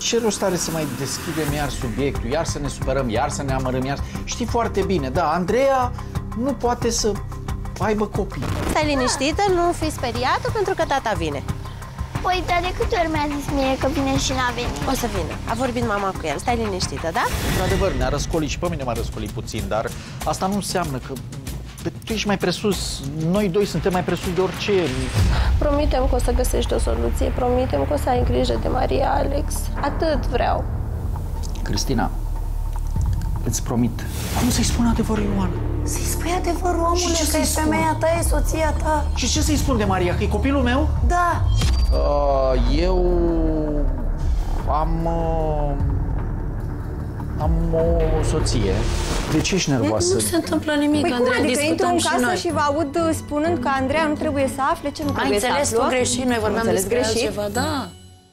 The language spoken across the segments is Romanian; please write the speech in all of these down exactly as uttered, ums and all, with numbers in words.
ce rost are să mai deschidem iar subiectul, iar să ne supărăm, iar să ne amărăm, iar... Știi foarte bine, da, Andreea nu poate să aibă copii. Stai liniștită, nu fi speriată pentru că tata vine. Păi, dar de câte ori mi-a zis mie că vine și n-a venit? O să vină. A vorbit mama cu el. Stai liniștită, da? Într-adevăr, ne-a răscolit și pe mine m-a răscolit puțin, dar asta nu înseamnă că tu ești mai presus. Noi doi suntem mai presus de orice. Promitem că o să găsești o soluție. Promitem că o să ai grijă de Maria, Alex. Atât vreau. Cristina, îți promit. Cum să-i spun adevărul, Ioana? Să-i spui adevărul, omule, că e femeia ta, e soția ta. Și ce să-i spun de Maria? Că e copilul meu? Da. Uh, eu am uh, am o soție. De ce ești nervoasă? Nu se întâmplă nimic, Păi Andreea, cum adică intru în casă noi. și vă aud spunând că Andreea nu trebuie să afle? Ce nu Ai trebuie să înțeles aflu? tu greșit, noi vorbeam despre greșit? altceva, da.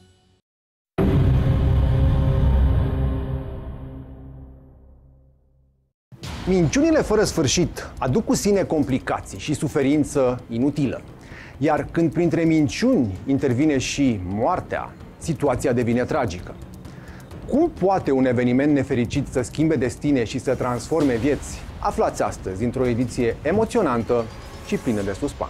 Minciunile fără sfârșit aduc cu sine complicații și suferință inutilă. Iar când printre minciuni intervine și moartea, situația devine tragică. Cum poate un eveniment nefericit să schimbe destine și să transforme vieți? Aflați astăzi într-o ediție emoționantă și plină de suspans.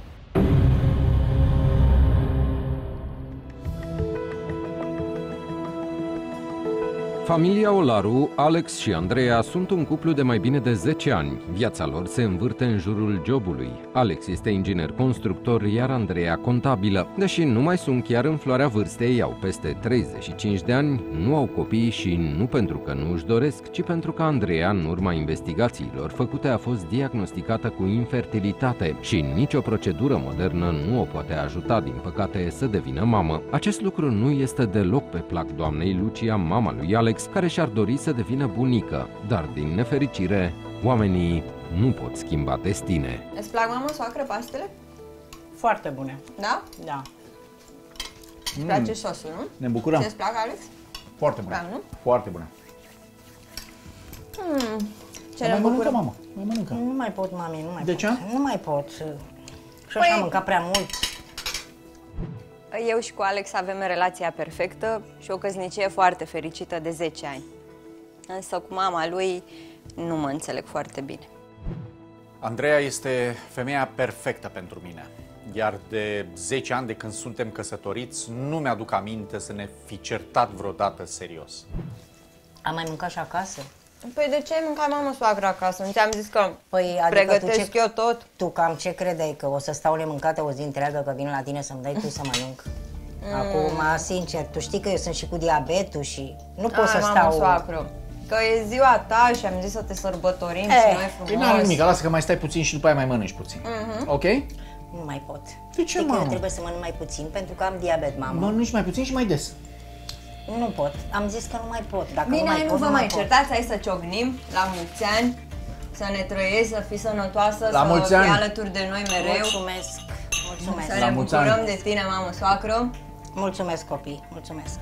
Familia Olaru, Alex și Andreea sunt un cuplu de mai bine de zece ani. Viața lor se învârte în jurul jobului. Alex este inginer constructor, iar Andreea contabilă. Deși nu mai sunt chiar în floarea vârstei, au peste treizeci și cinci de ani, nu au copii și nu pentru că nu își doresc, ci pentru că Andreea, în urma investigațiilor făcute, a fost diagnosticată cu infertilitate și nicio procedură modernă nu o poate ajuta, din păcate, să devină mamă. Acest lucru nu este deloc pe plac doamnei Lucia, mama lui Alex, care și-ar dori să devină bunică, dar din nefericire, oamenii nu pot schimba destine. Îți plac, mamă, soacră, pastele? Foarte bune. Da? Da. Îți place sosul, nu? Ne bucurăm. Ți-ți plac, Alex? Foarte bună. Da, nu? Foarte bună. Hmm. Ce Mai ne mănâncă, bucură? mama. Mai mănâncă. Nu mai pot, mami, nu mai De pot. ce? Nu mai pot. Și Păi- așa am mâncat prea mult. Eu și cu Alex avem relația perfectă și o căsnicie foarte fericită de zece ani. Însă cu mama lui nu mă înțeleg foarte bine. Andreea este femeia perfectă pentru mine. Iar de zece ani de când suntem căsătoriți, nu mi-aduc aminte să ne fi certat vreodată serios. Am mai mâncat și acasă? Păi de ce ai mâncat, mamă, soacră acasă? Nu ți-am zis că Păi, adică pregătesc tu ce, eu tot? Tu cam ce credeai? Că o să stau nemâncată o zi întreagă, că vin la tine să-mi dai tu să mănânc? Mm. Acum, sincer, tu știi că eu sunt și cu diabetul și nu pot Ai, să mamă, stau... soacră, că e ziua ta și am zis să te sărbătorim Eh, și noi Păi frumos. n-are nimic, lasă că mai stai puțin și după aia mai mănânci puțin. Mhm. Ok? Nu mai pot. De ce, Știi că mamă? eu trebuie să mănânc mai puțin pentru că am diabet, mamă. Mănânci mai puțin și mai des. Nu pot. Am zis că nu mai pot. Dacă Bine, nu mai hai, pot, nu vă mai pot. certați, hai să ciocnim la mulți ani, să ne trăiești, să fii sănătoasă, La să mulți fii ani. alături de noi mereu. Mulțumesc. Mulțumesc. Să La ne mulți bucurăm ani. de tine, mamă, soacră. Mulțumesc, copii. Mulțumesc.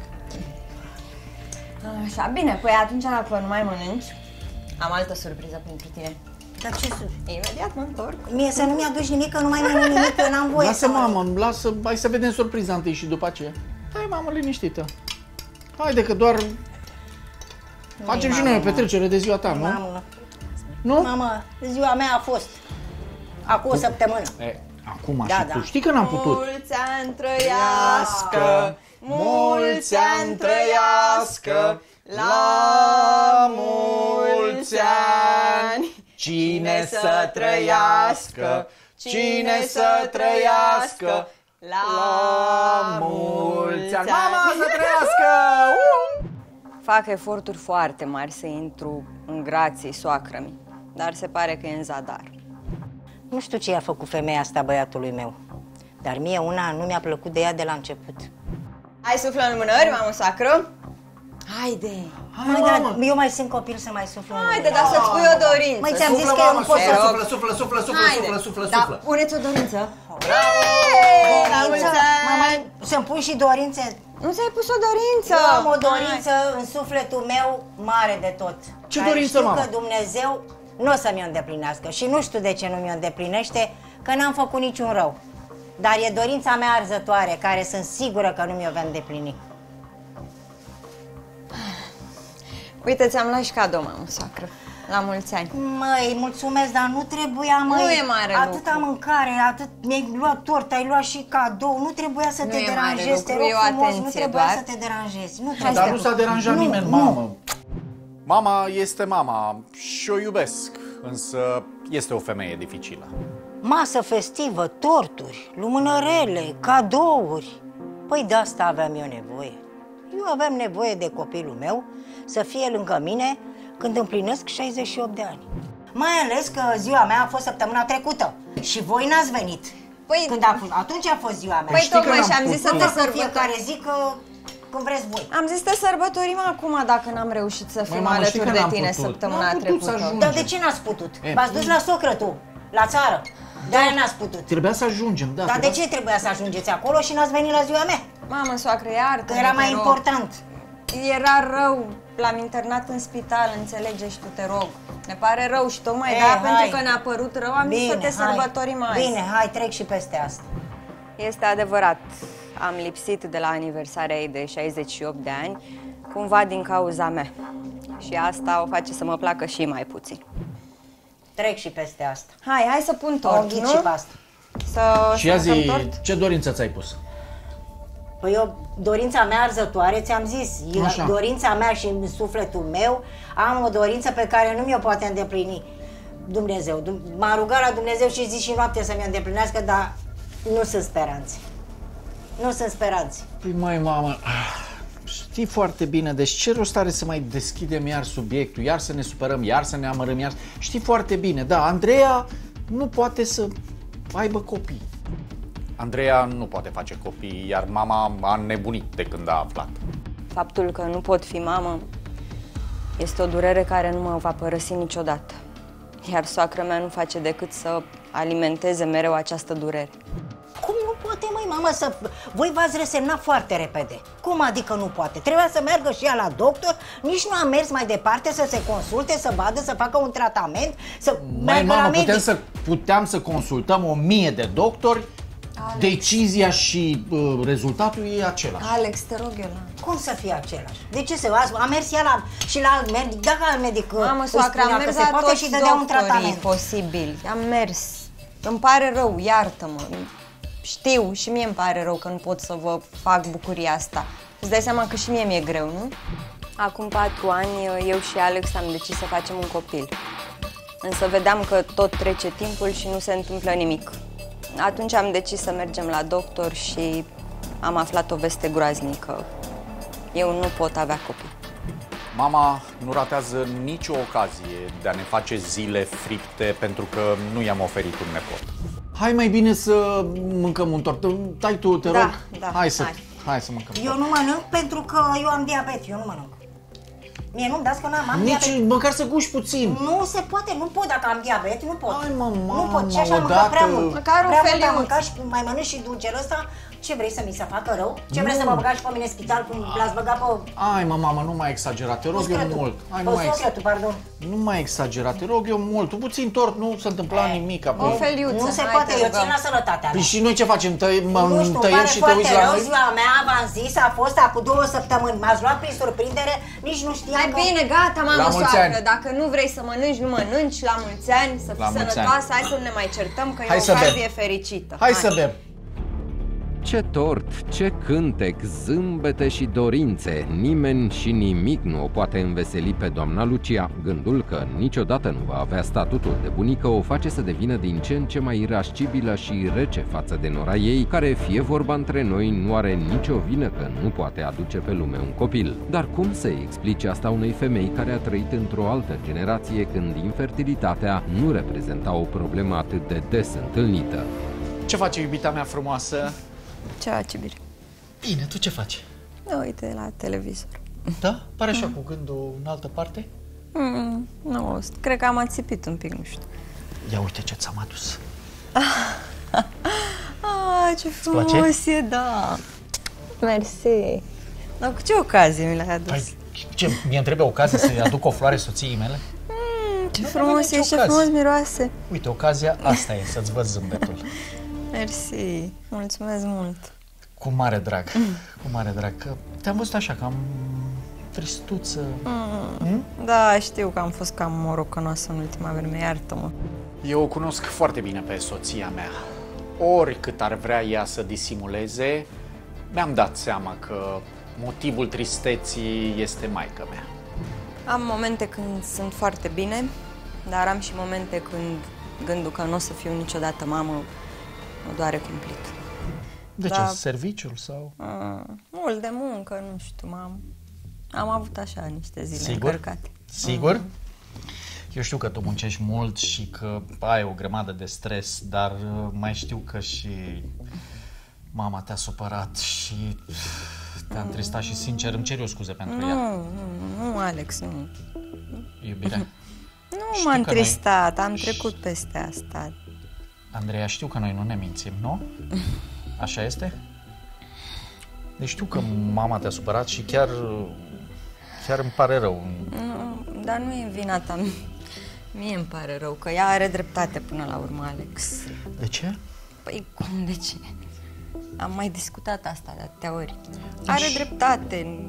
Așa, bine, păi atunci dacă nu mai mănânci, am altă surpriză pentru tine. Dar ce sunt? Imediat mă întorc. Mie să nu mi-aduci nimic, că nu mai mănânc nimic, că eu n-am voie Lasă, să mănânc. mamă, lasă, hai să vedem surpriza întâi și după aceea. Hai, mamă, liniștită. Haide că doar facem și noi o petrecere de ziua ta, nu? Mamă, Nu? mamă, ziua mea a fost acum o săptămână. E, acum Da, și da. tu știi că n-am putut. Mulți ani trăiască, mulți ani trăiască, la mulți ani. Cine să trăiască, cine să trăiască, la mulți ani. Mama, să trăiască! Uh! Fac eforturi foarte mari să intru în grații soacră-mi, dar se pare că e în zadar. Nu știu ce i-a făcut femeia asta băiatului meu, dar mie una nu mi-a plăcut de ea de la început. Hai, suflă în mânări, mamă, soacră. Haide! Hai, dar eu mai sunt copil să mai suflu. în Haide, mine. dar să-ți pui o dorință. Măi, ți-am zis Suflă, că eu mamă, nu pot suflă, să suflă, suflă, suflă, suflă, Haide. suflă, suflă, Da, suflă. puneți o dorință. Dorință? La mulți ani. Mă, mai, să-mi pun și dorințe? Nu ți-ai pus o dorință? Eu am o dorință în sufletul meu mare de tot. Ce care dorință, știu mamă? că Dumnezeu nu o să mi-o îndeplinească și nu știu de ce nu mi-o îndeplinește, că n-am făcut niciun rău. Dar e dorința mea arzătoare, care sunt sigură că nu mi-o va îndeplini. Uite, ți-am luat și cadou, mamă, soacră. La mulți ani. Măi, mulțumesc, dar nu trebuia, măi. Nu e mare Atâta lucru. mâncare, atât mi-ai luat tortă, ai luat și cadou. Nu trebuia să Nu te e mare deranjezi, te lucru, rog e o frumos, nu atenție trebuia doar. să te deranjezi. Nu Dar trebuia. nu s-a deranjat Nu, nimeni, nu. mamă. Mama este mama și o iubesc, însă este o femeie dificilă. Masă festivă, torturi, lumânărele, cadouri. Păi de asta aveam eu nevoie. Eu aveam nevoie de copilul meu să fie lângă mine când împlinesc șaizeci și opt de ani. Mai ales că ziua mea a fost săptămâna trecută și voi n-ați venit. Păi- Când a fost, atunci a fost ziua mea. Păi Știi că tocmai n-am și am zis putut. să te Fac în sărbători. fiecare zi că când vreți voi. Am zis să te sărbătorim acum dacă n-am reușit să fim mamă, știi alături că de n-am tine putut. săptămâna N-am putut să trecută. ajung. Dar de ce n-ați putut? E, V-ați dus la socră tu, la țară. De-aia n-ați putut. Trebuia să ajungem, da. Dar de ce trebuia să ajungeți acolo și n-ați venit la ziua mea? Mamă, soacră, iartă. Că era mai important. Era rău. L-am internat în spital, înțelege și tu, te rog. Ne pare rău și tocmai E, de-aia, hai. pentru că ne-a părut rău, am zis să te hai. sărbătorim azi. Bine, hai, trec și peste asta. Este adevărat, am lipsit de la aniversarea ei de șaizeci și opt de ani, cumva din cauza mea. Și asta o face să mă placă și mai puțin. Trec și peste asta. Hai, hai să pun O tort, înghit nu? și pe asta. Să Și ia să zi, tort? ce dorință ți-ai pus? Păi eu, dorința mea arzătoare, ți-am zis, e Așa. dorința mea și în sufletul meu, am o dorință pe care nu mi-o poate îndeplini Dumnezeu. Dum- M-a rugat la Dumnezeu și zi și noapte să mi-o îndeplinească, dar nu sunt speranțe. Nu sunt speranțe. Păi mai mamă, știi foarte bine, deci ce rost are să mai deschidem iar subiectul, iar să ne supărăm, iar să ne amărăm, iar... Știi foarte bine, da, Andreea nu poate să aibă copii. Andreea nu poate face copii, iar mama a nebunit de când a aflat. Faptul că nu pot fi mamă este o durere care nu mă va părăsi niciodată. Iar soacră mea nu face decât să alimenteze mereu această durere. Cum nu poate, măi, mamă, să... Voi v-ați resemnat foarte repede. Cum adică nu poate? Trebuia să meargă și ea la doctor, nici nu a mers mai departe să se consulte, să vadă, să facă un tratament, să Mai meargă la mamă, medic. putem să, puteam să consultăm o mie de doctori, Alex. decizia și uh, rezultatul e același. Alex, te rog eu la... Cum să fie același? De ce să a mers ea la, și la alt medic? Dacă alt medic Mamă, îi soacră, am spunea că mers se la poate toți și dădea un doctorii tratament. posibili. Am mers. Îmi pare rău, iartă-mă. Știu, și mie îmi pare rău că nu pot să vă fac bucuria asta. Îți dai seama că și mie mi-e greu, nu? Acum patru ani, eu și Alex am decis să facem un copil. Însă vedeam că tot trece timpul și nu se întâmplă nimic. Atunci am decis să mergem la doctor și am aflat o veste groaznică. Eu nu pot avea copii. Mama nu ratează nicio ocazie de a ne face zile fripte pentru că nu i-am oferit un nepot. Hai mai bine să mâncăm un tort. Tai tu, te Da, rog. da, hai să, hai. hai să mâncăm. Eu nu mănânc pentru că eu am diabet, eu nu mănânc. Mie nu-mi dați că n-am am diabet. Nici măcar să guși puțin. Nu se poate, nu pot dacă am diabet, nu pot. Hai, mă, nu mamă, pot, și așa am odată- mâncat prea mult. Măcar un prea mult am feliuț. mâncat și mai mănânc și dulcele ăsta. Ce vrei să mi se facă rău? Ce vrei să mă băgați și pe mine în spital cum l-ați băgat pe... Ai, mă, mamă, nu mai exagera, te rog eu Socretul. mult. Hai, Pe nu mai, ex... socretul, pardon. nu mai exagera, te rog eu mult. Tu puțin tort, nu se întâmpla nimic. O Apoi... feliuță, Nu se hai, poate, te eu rugăm. țin la sănătatea Păi mea. și noi ce facem? Tăi, mă, Nu știu, tăiem pare și te foarte uiți la rău, noi? ziua mea, v-am zis, a fost acum două săptămâni. M-ați luat prin surprindere, nici nu știam Hai că... bine, gata, La mamă, mulți soacră. ani. Dacă nu vrei să mănânci, nu mănânci. La mulți ani, să fii La mulți sănătoasă. Hai să nu ne mai certăm, că Hai e să o ocazie bem. fericită. Hai să bem. Ce tort, ce cântec, zâmbete și dorințe, nimeni și nimic nu o poate înveseli pe doamna Lucia. Gândul că niciodată nu va avea statutul de bunică o face să devină din ce în ce mai irascibilă și rece față de nora ei, care, fie vorba între noi, nu are nicio vină că nu poate aduce pe lume un copil. Dar cum să-i explice asta unei femei care a trăit într-o altă generație când infertilitatea nu reprezenta o problemă atât de des întâlnită? Ce face iubita mea frumoasă? Ce faci, Bire? Bine, tu ce faci? Uite la televizor. Da? Pare așa cu gândul în altă parte? Mm, nu, cred că am ațipit un pic, nu știu. Ia uite ce ți-am adus. Ah, ce frumos place? e, da. Mersi. Dar cu ce ocazie mi l-ai adus? Păi, ce, mi-e trebuie ocazia să-i aduc o floare soției mele? Mm, ce nu frumos avem e, nicio ce ocazie. frumos miroase. Uite, ocazia asta e, să-ți văd zâmbetul. Mersi, mulțumesc mult. Cu mare drag, cu mare drag. Că te-am văzut așa, cam tristuță. Mm. Mm? Da, știu că am fost cam morocănoasă în ultima vreme, iartă-mă. Eu o cunosc foarte bine pe soția mea. Oricât ar vrea ea să disimuleze, mi-am dat seama că motivul tristeții este maică mea. Am momente când sunt foarte bine, dar am și momente când gândul că nu o să fiu niciodată mamă mă doare cumplit. De da. ce? Serviciul sau? A, mult de muncă, nu știu, m-am... Am avut așa niște zile Sigur? încărcate. Sigur? Mm. Eu știu că tu muncești mult și că ai o grămadă de stres, dar mai știu că și mama te-a supărat și te-a întristat și, sincer, îmi cer eu scuze pentru nu, ea. Nu, nu, Alex, nu. Iubire? Nu m-a întristat, noi... am trecut peste asta. Andreea, știu că noi nu ne mințim, nu? Așa este? Deci știu că mama te-a supărat și chiar, chiar îmi pare rău. Nu, dar nu e vina ta. Mie îmi pare rău, că ea are dreptate până la urmă, Alex. De ce? Păi cum de ce? Am mai discutat asta de atâtea ori. Are dreptate.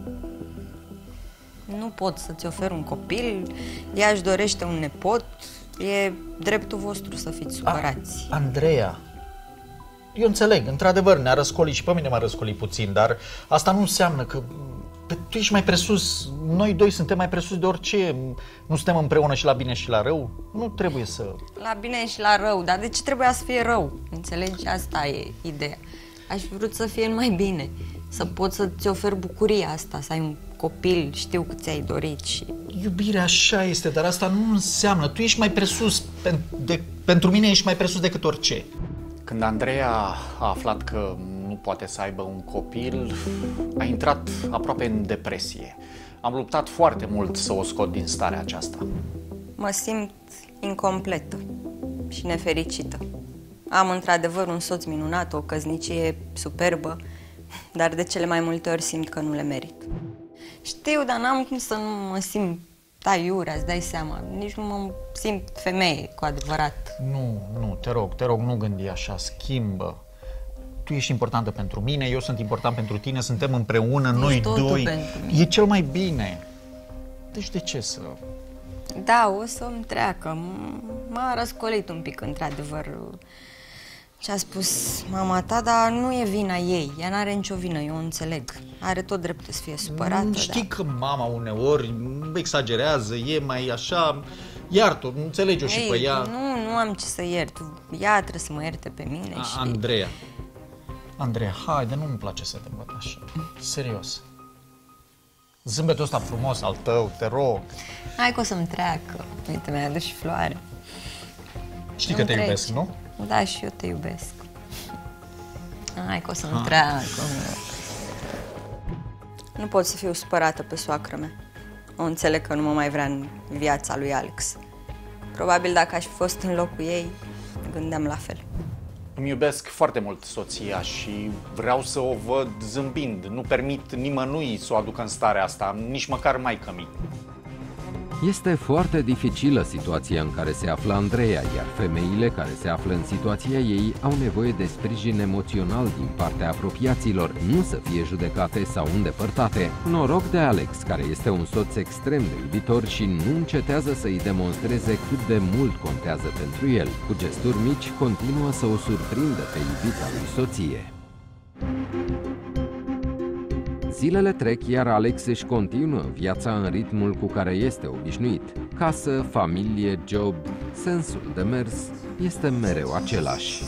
Nu pot să-ți ofer un copil, ea își dorește un nepot, e dreptul vostru să fiți supărați. A, Andreea, eu înțeleg, într-adevăr ne-a răscolit și pe mine m-a răscolit puțin, dar asta nu înseamnă că tu ești mai presus, noi doi suntem mai presus de orice, nu suntem împreună și la bine și la rău, nu trebuie să... La bine și la rău, dar de ce trebuia să fie rău? Înțelegi? Asta e ideea. Aș fi vrut să fie mai bine, să pot să-ți ofer bucuria asta, să ai un copil, știu că ți-ai dorit și... Iubirea, așa este, dar asta nu înseamnă, tu ești mai presus, pen, de, pentru mine ești mai presus decât orice. Când Andreea a aflat că nu poate să aibă un copil, a intrat aproape în depresie. Am luptat foarte mult să o scot din starea aceasta. Mă simt incompletă și nefericită. Am într-adevăr un soț minunat, o căsnicie superbă, dar de cele mai multe ori simt că nu le merit. Știu, dar n-am cum să nu mă simt aiurea, îți dai seama. Nici nu mă simt femeie cu adevărat. Nu, nu, te rog, te rog, nu gândi așa, schimbă. Tu ești importantă pentru mine, eu sunt important pentru tine, suntem împreună, ești noi doi. E cel mai bine. Deci de ce să... Da, o să-mi treacă. M-a răscolit un pic, într-adevăr, ce a spus mama ta, dar nu e vina ei. Ea n-are nicio vină, eu o înțeleg. Are tot dreptul să fie supărată. Știi da. că mama uneori exagerează, e mai așa... Iartă-o, înțelegi-o și pe ea. Nu, nu am ce să iert. Ea trebuie să mă ierte pe mine. A, și... Andreea, Andreea, haide, nu-mi place să te văd așa. Serios. Zâmbetul ăsta frumos al tău, te rog. Hai că o să-mi treacă. Uite, mi-ai adus și floare. Știi că te trece. iubesc, nu? Da, și eu te iubesc. Hai că o să-mi treacă. Nu pot să fiu supărată pe soacră mea. O înțeleg că nu mă mai vrea în viața lui Alex. Probabil dacă aș fi fost în locul ei, gândeam la fel. Îmi iubesc foarte mult soția și vreau să o văd zâmbind. Nu permit nimănui să o aducă în starea asta, nici măcar maică-mi. Este foarte dificilă situația în care se află Andreea, iar femeile care se află în situația ei au nevoie de sprijin emoțional din partea apropiaților, nu să fie judecate sau îndepărtate. Noroc de Alex, care este un soț extrem de iubitor și nu încetează să îi demonstreze cât de mult contează pentru el. Cu gesturi mici, continuă să o surprindă pe iubita lui soție. Zilele trec, iar Alex își continuă viața în ritmul cu care este obișnuit. Casă, familie, job, sensul de mers este mereu același.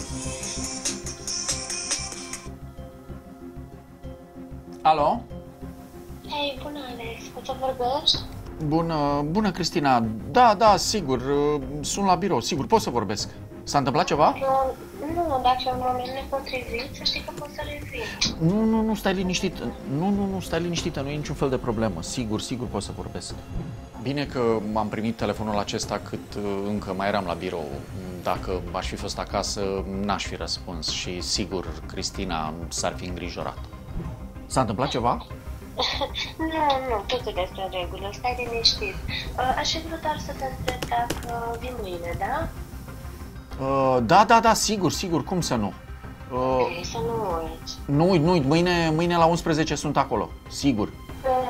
Alo? Hei, bună, Alex, poți să vorbești? Bună, bună, Cristina. Da, da, sigur, sunt la birou, sigur, pot să vorbesc. S-a întâmplat ceva? Nu, dacă e un moment nepotrivit, să știi că poți să revii. Nu, nu, nu, stai liniștită. Nu, nu, nu, stai liniștită, nu e niciun fel de problemă. Sigur, sigur pot să vorbesc. Bine că m-am primit telefonul acesta cât încă mai eram la birou. Dacă aș fi fost acasă, n-aș fi răspuns și sigur Cristina s-ar fi îngrijorat. S-a întâmplat ceva? Nu, nu, totul despre regulă, stai liniștit. Aș fi vrut doar să te întreb dacă vin mâine, da? Uh, da, da, da, sigur, sigur, cum să nu? Uh, okay, să nu uiți. Nu uit, nu uit, mâine, mâine la unsprezece sunt acolo, sigur. Uh,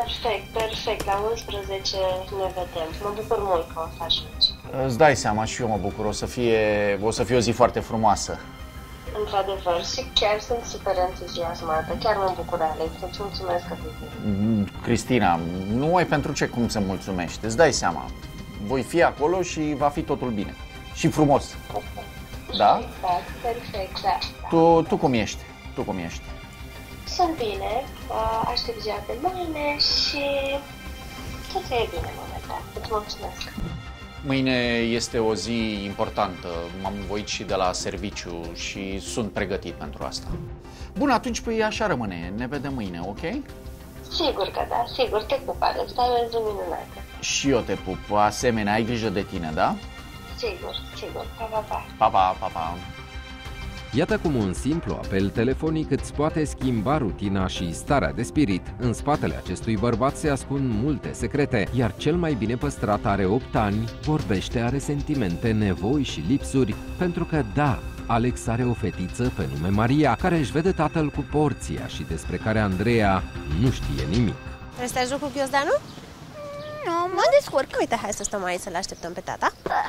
Perfect, perfect. La unsprezece ne vedem. Mă bucur mult că o să ajungi. Îți dai seama, și eu mă bucur. O să fie, o să fie o zi foarte frumoasă. Într-adevăr, și chiar sunt super entuziasmată. Chiar mă bucur, Alex. Îți mulțumesc că vii. Cristina, nu ai pentru ce cum să mulțumești. Îți dai seama. Voi fi acolo și va fi totul bine. Și frumos. Da? Exact, perfect, da. Tu, tu cum ești? Tu cum ești? Sunt bine, aștept ziua de mâine și tot e bine momentan. Îți mulțumesc. Mâine este o zi importantă. M-am învoit și de la serviciu și sunt pregătit pentru asta. Bun, atunci păi așa rămâne. Ne vedem mâine, ok? Sigur că da, sigur. Te pup, Alex. Ai o zi minunată. Și eu te pup. Asemenea, ai grijă de tine, da? Sigur, sigur. Pa, pa, pa. Pa, pa, pa, pa. Iată cum un simplu apel telefonic îți poate schimba rutina și starea de spirit. În spatele acestui bărbat se ascund multe secrete, iar cel mai bine păstrat are opt ani, vorbește, are sentimente, nevoi și lipsuri, pentru că da, Alex are o fetiță pe nume Maria, care își vede tatăl cu porția și despre care Andreea nu știe nimic. Vrei să te ajut cu ghiozdanul? Nu, Mă descurc. Uite, hai să stăm aici să-l așteptăm pe tata.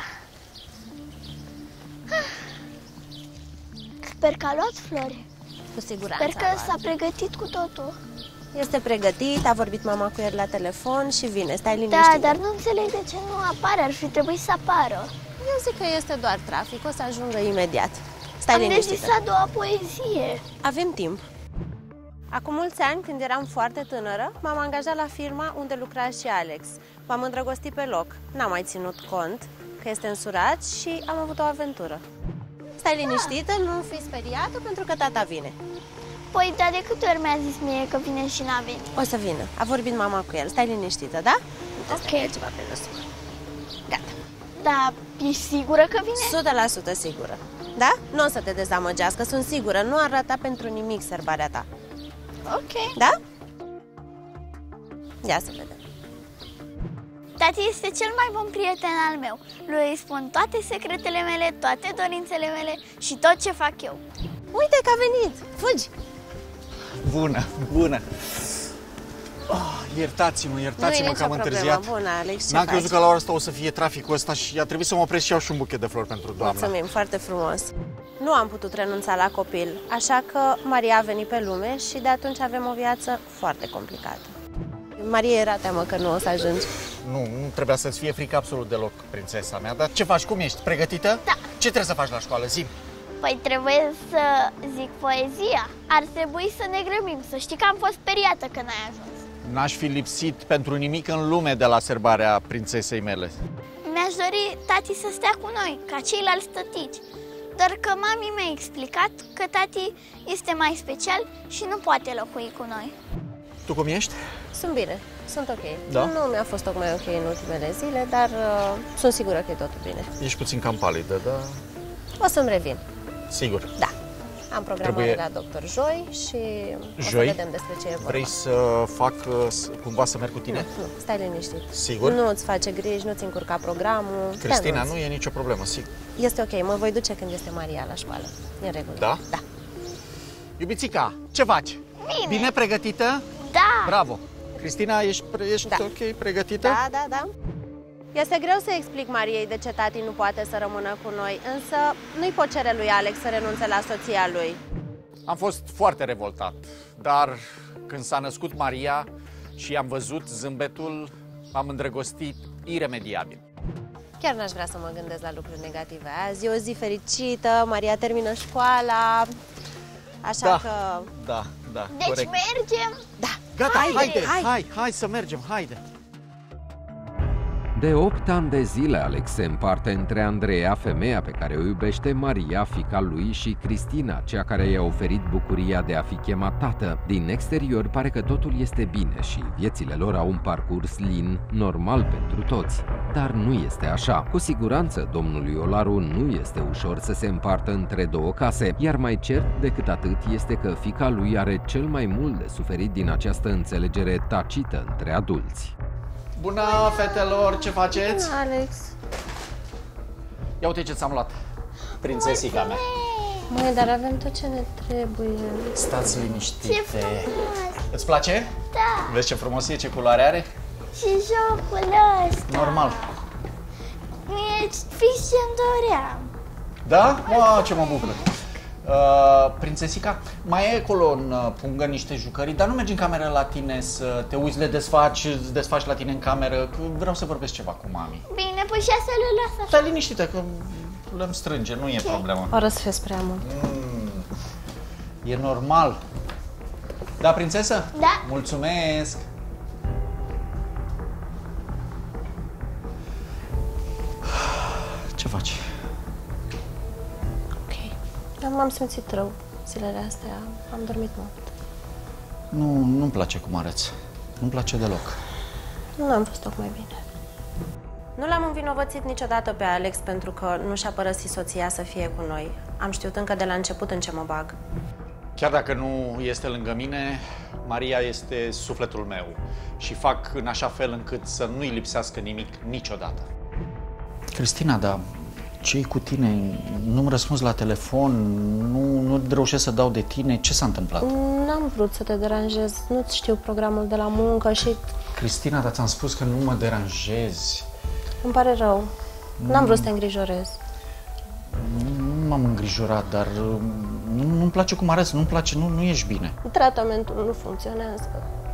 Sper că a luat flori. Cu siguranță. Sper că s-a pregătit cu totul. Este pregătit, a vorbit mama cu el la telefon și vine. Stai liniștit. Da, dar nu înțeleg de ce nu apare. Ar fi trebuit să apară. Eu zic că este doar trafic, o să ajungă imediat. Stai Am liniștită. decis a doua poezie. Avem timp. Acum mulți ani, când eram foarte tânără, m-am angajat la firma unde lucra și Alex. M-am îndrăgostit pe loc. N-am mai ținut cont că este însurat și am avut o aventură. Stai liniștită, nu fi speriată, pentru că tata vine. Păi, dar de câte ori mi-a zis mie că vine și n-a venit? O să vină. A vorbit mama cu el. Stai liniștită, da? Ok. Ceva pe lăsă. Gata. Da, ești sigură că vine? o sută la sută sigură. Da? Nu o să te dezamăgească, sunt sigură. Nu ar rata pentru nimic sărbarea ta. Ok. Da? Ia să vedem. Tati este cel mai bun prieten al meu. Lui îi spun toate secretele mele, toate dorințele mele și tot ce fac eu. Uite că a venit! Fugi! Bună, bună! Oh, iertați-mă, iertați-mă că am întârziat. Bună, Alex, ce N-am faci? crezut că la ora asta o să fie traficul ăsta și a trebuit să mă opresc și iau și un buchet de flori pentru doamna. Mulțumim, foarte frumos. Nu am putut renunța la copil, așa că Maria a venit pe lume și de atunci avem o viață foarte complicată. Maria era teamă că nu o să ajungi. Nu, nu trebuia să-ți fie frică absolut deloc, prințesa mea. Dar ce faci? Cum ești? Pregătită? Da. Ce trebuie să faci la școală? Zi-mi. Păi trebuie să zic poezia. Ar trebui să ne grăbim, să știi că am fost speriată că n-ai ajuns. N-aș fi lipsit pentru nimic în lume de la sărbarea prințesei mele. Mi-aș dori tati să stea cu noi, ca ceilalți tătici. Doar că mami mi-a explicat că tati este mai special și nu poate locui cu noi. Tu cum ești? Sunt bine, sunt ok. Da? Nu mi-a fost tocmai ok în ultimele zile, dar uh, sunt sigură că e totul bine. Ești puțin cam palidă, dar... O să-mi revin. Sigur. Da. Am programare Trebuie... la doctor joi și Joi? o să vedem despre ce e vorba. Vrei să fac cumva să merg cu tine? Nu, nu, stai liniștit. Sigur? Nu-ți face griji, nu-ți încurca programul. Cristina, nu e nicio problemă, sigur. Este ok, mă voi duce când este Maria la școală. E în regulă. Da? Da. Iubițica, ce faci? Bine. Bine pregătită? Da. Bravo. Cristina, ești, ești Da. ok, pregătită? Da, da, da. Este greu să explic Mariei de ce tati nu poate să rămână cu noi, însă nu-i pot cere lui Alex să renunțe la soția lui. Am fost foarte revoltat, dar când s-a născut Maria și am văzut zâmbetul, m-am îndrăgostit iremediabil. Chiar n-aș vrea să mă gândesc la lucruri negative. Azi e o zi fericită, Maria termină școala, așa Da. că... Da, da, Deci corect. mergem? Da. Gata, Haide, haide, hai. hai, hai să mergem, haide. De opt ani de zile, Alex se împarte între Andreea, femeia pe care o iubește, Maria, fiica lui, și Cristina, cea care i-a oferit bucuria de a fi chemat tată. Din exterior pare că totul este bine și viețile lor au un parcurs lin, normal pentru toți. Dar nu este așa. Cu siguranță, domnului Olaru nu este ușor să se împartă între două case, iar mai cert decât atât este că fiica lui are cel mai mult de suferit din această înțelegere tacită între adulți. Bună, fetelor, ce faceți? Alex. Ia uite ce ți-am luat, prințesica mea. Măi, dar avem tot ce ne trebuie. Stați liniștite. Ce frumos! Îți place? Da! Vezi ce frumos e, ce culoare are? Și jocul ăsta! Normal. Mie fix ce-mi doream. Da? Wow, ce mă bucur. Uh, prințesica, mai e acolo în uh, pungă niște jucării, dar nu mergi în cameră la tine să te uiți, le desfaci, îți desfaci la tine în cameră, că vreau să vorbesc ceva cu mami. Bine, păi și asta le las așa. Stai liniștită, că le-mi strânge, nu e okay. problemă. O răsfesc prea mult. Mm, e normal. Da, prințesă? Da. Mulțumesc! Ce faci? M-am simțit rău zilele astea, am dormit mult. Nu, nu-mi place cum arăți. Nu-mi place deloc. Nu am fost tocmai bine. Nu l-am învinovățit niciodată pe Alex pentru că nu și-a părăsit soția să fie cu noi. Am știut încă de la început în ce mă bag. Chiar dacă nu este lângă mine, Maria este sufletul meu și fac în așa fel încât să nu-i lipsească nimic niciodată. Cristina, da, ce-i cu tine? Nu-mi răspunzi la telefon, nu, nu reușesc să dau de tine. Ce s-a întâmplat? N-am vrut să te deranjez, nu-ți știu programul de la muncă și... Cristina, dar ți-am spus că nu mă deranjezi. Îmi pare rău. N-am vrut să te îngrijorez. Nu m-am îngrijorat, dar nu, nu-mi place cum arăți, nu-mi place, nu, nu ești bine. Tratamentul nu funcționează.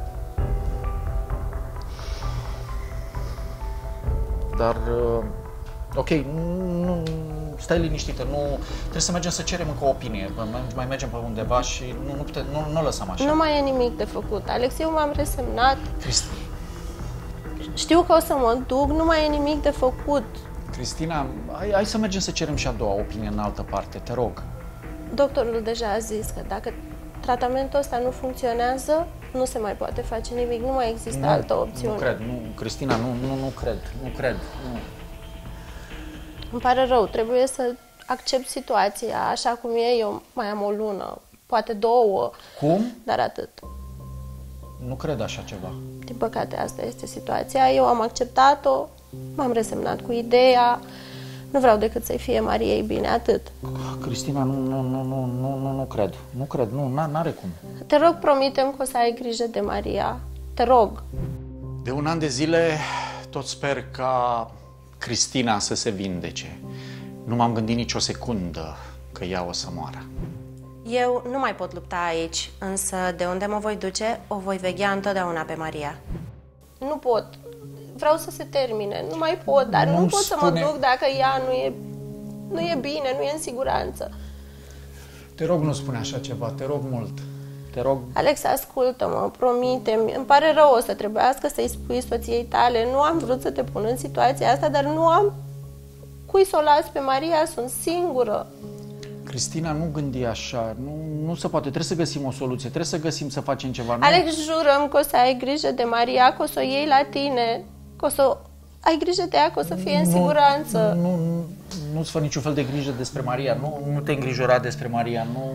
Dar... Ok, nu, stai liniștită, nu, trebuie să mergem să cerem încă o opinie, mai mergem pe undeva și nu, nu, pute, nu, nu o lăsăm așa. Nu mai e nimic de făcut, Alex, eu m-am resemnat. Cristi... Știu că o să mă duc, nu mai e nimic de făcut. Cristina, hai, hai să mergem să cerem și a doua opinie în altă parte, te rog. Doctorul deja a zis că dacă tratamentul ăsta nu funcționează, nu se mai poate face nimic, nu mai există nu, altă opțiune. Nu cred, nu, Cristina, nu, nu, nu cred, nu cred, nu. Îmi pare rău, trebuie să accept situația așa cum e, eu mai am o lună, poate două. Cum? Dar atât. Nu cred așa ceva. Din păcate, asta este situația, eu am acceptat-o, m-am resemnat cu ideea, nu vreau decât să-i fie Mariei bine, atât. Cristina, nu, nu, nu, nu, nu, nu, nu cred, nu cred, nu, n-are cum. Te rog, promitem că o să ai grijă de Maria, te rog. De un an de zile tot sper ca Cristina să se vindece. Nu m-am gândit nicio secundă că ea o să moară. Eu nu mai pot lupta aici, însă de unde mă voi duce, o voi veghea întotdeauna pe Maria. Nu pot. Vreau să se termine. Nu mai pot, dar nu, nu pot spune... să mă duc dacă ea nu e, nu e bine, nu e în siguranță. Te rog, nu spune așa ceva, te rog mult. Te rog. Alex, ascultă-mă, promite-mi. Îmi pare rău, o să trebuiască să-i spui soției tale. Nu am vrut să te pun în situația asta, dar nu am cui să o las pe Maria, sunt singură. Cristina, nu gândi așa, nu, nu se poate, trebuie să găsim o soluție, trebuie să găsim să facem ceva. Nu... Alex, jurăm că o să ai grijă de Maria, că o să o iei la tine, că o să ai grijă de ea, că o să fie în nu, siguranță. Nu, nu, nu-ți fă niciun fel de grijă despre Maria, nu, nu te îngrijora despre Maria, nu...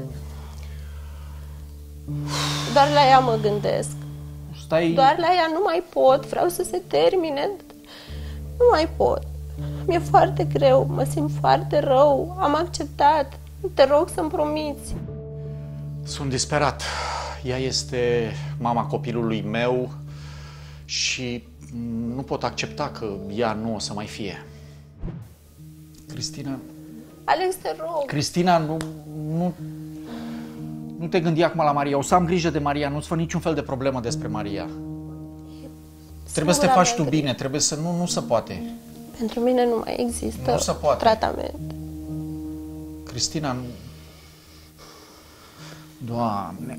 Doar la ea mă gândesc. Stai... Doar la ea nu mai pot, vreau să se termine. Nu mai pot. Mi-e foarte greu, mă simt foarte rău, am acceptat. Te rog să-mi promiți. Sunt disperat. Ea este mama copilului meu și nu pot accepta că ea nu o să mai fie. Cristina... Alex, te rog. Cristina, nu... nu... Nu te gândi acum la Maria, o să am grijă de Maria, nu-ți fă niciun fel de problemă despre Maria. Trebuie să te faci tu bine, trebuie să... Nu, nu se poate. Pentru mine nu mai există nu se poate. Tratament. Cristina, nu... Doamne...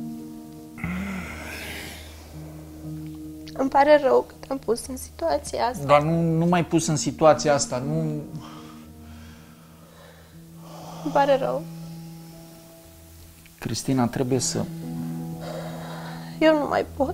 Îmi pare rău că te-am pus în situația asta. Doar nu, nu m-ai pus în situația asta, nu... Îmi pare rău. Cristina, trebuie să... Eu nu mai pot.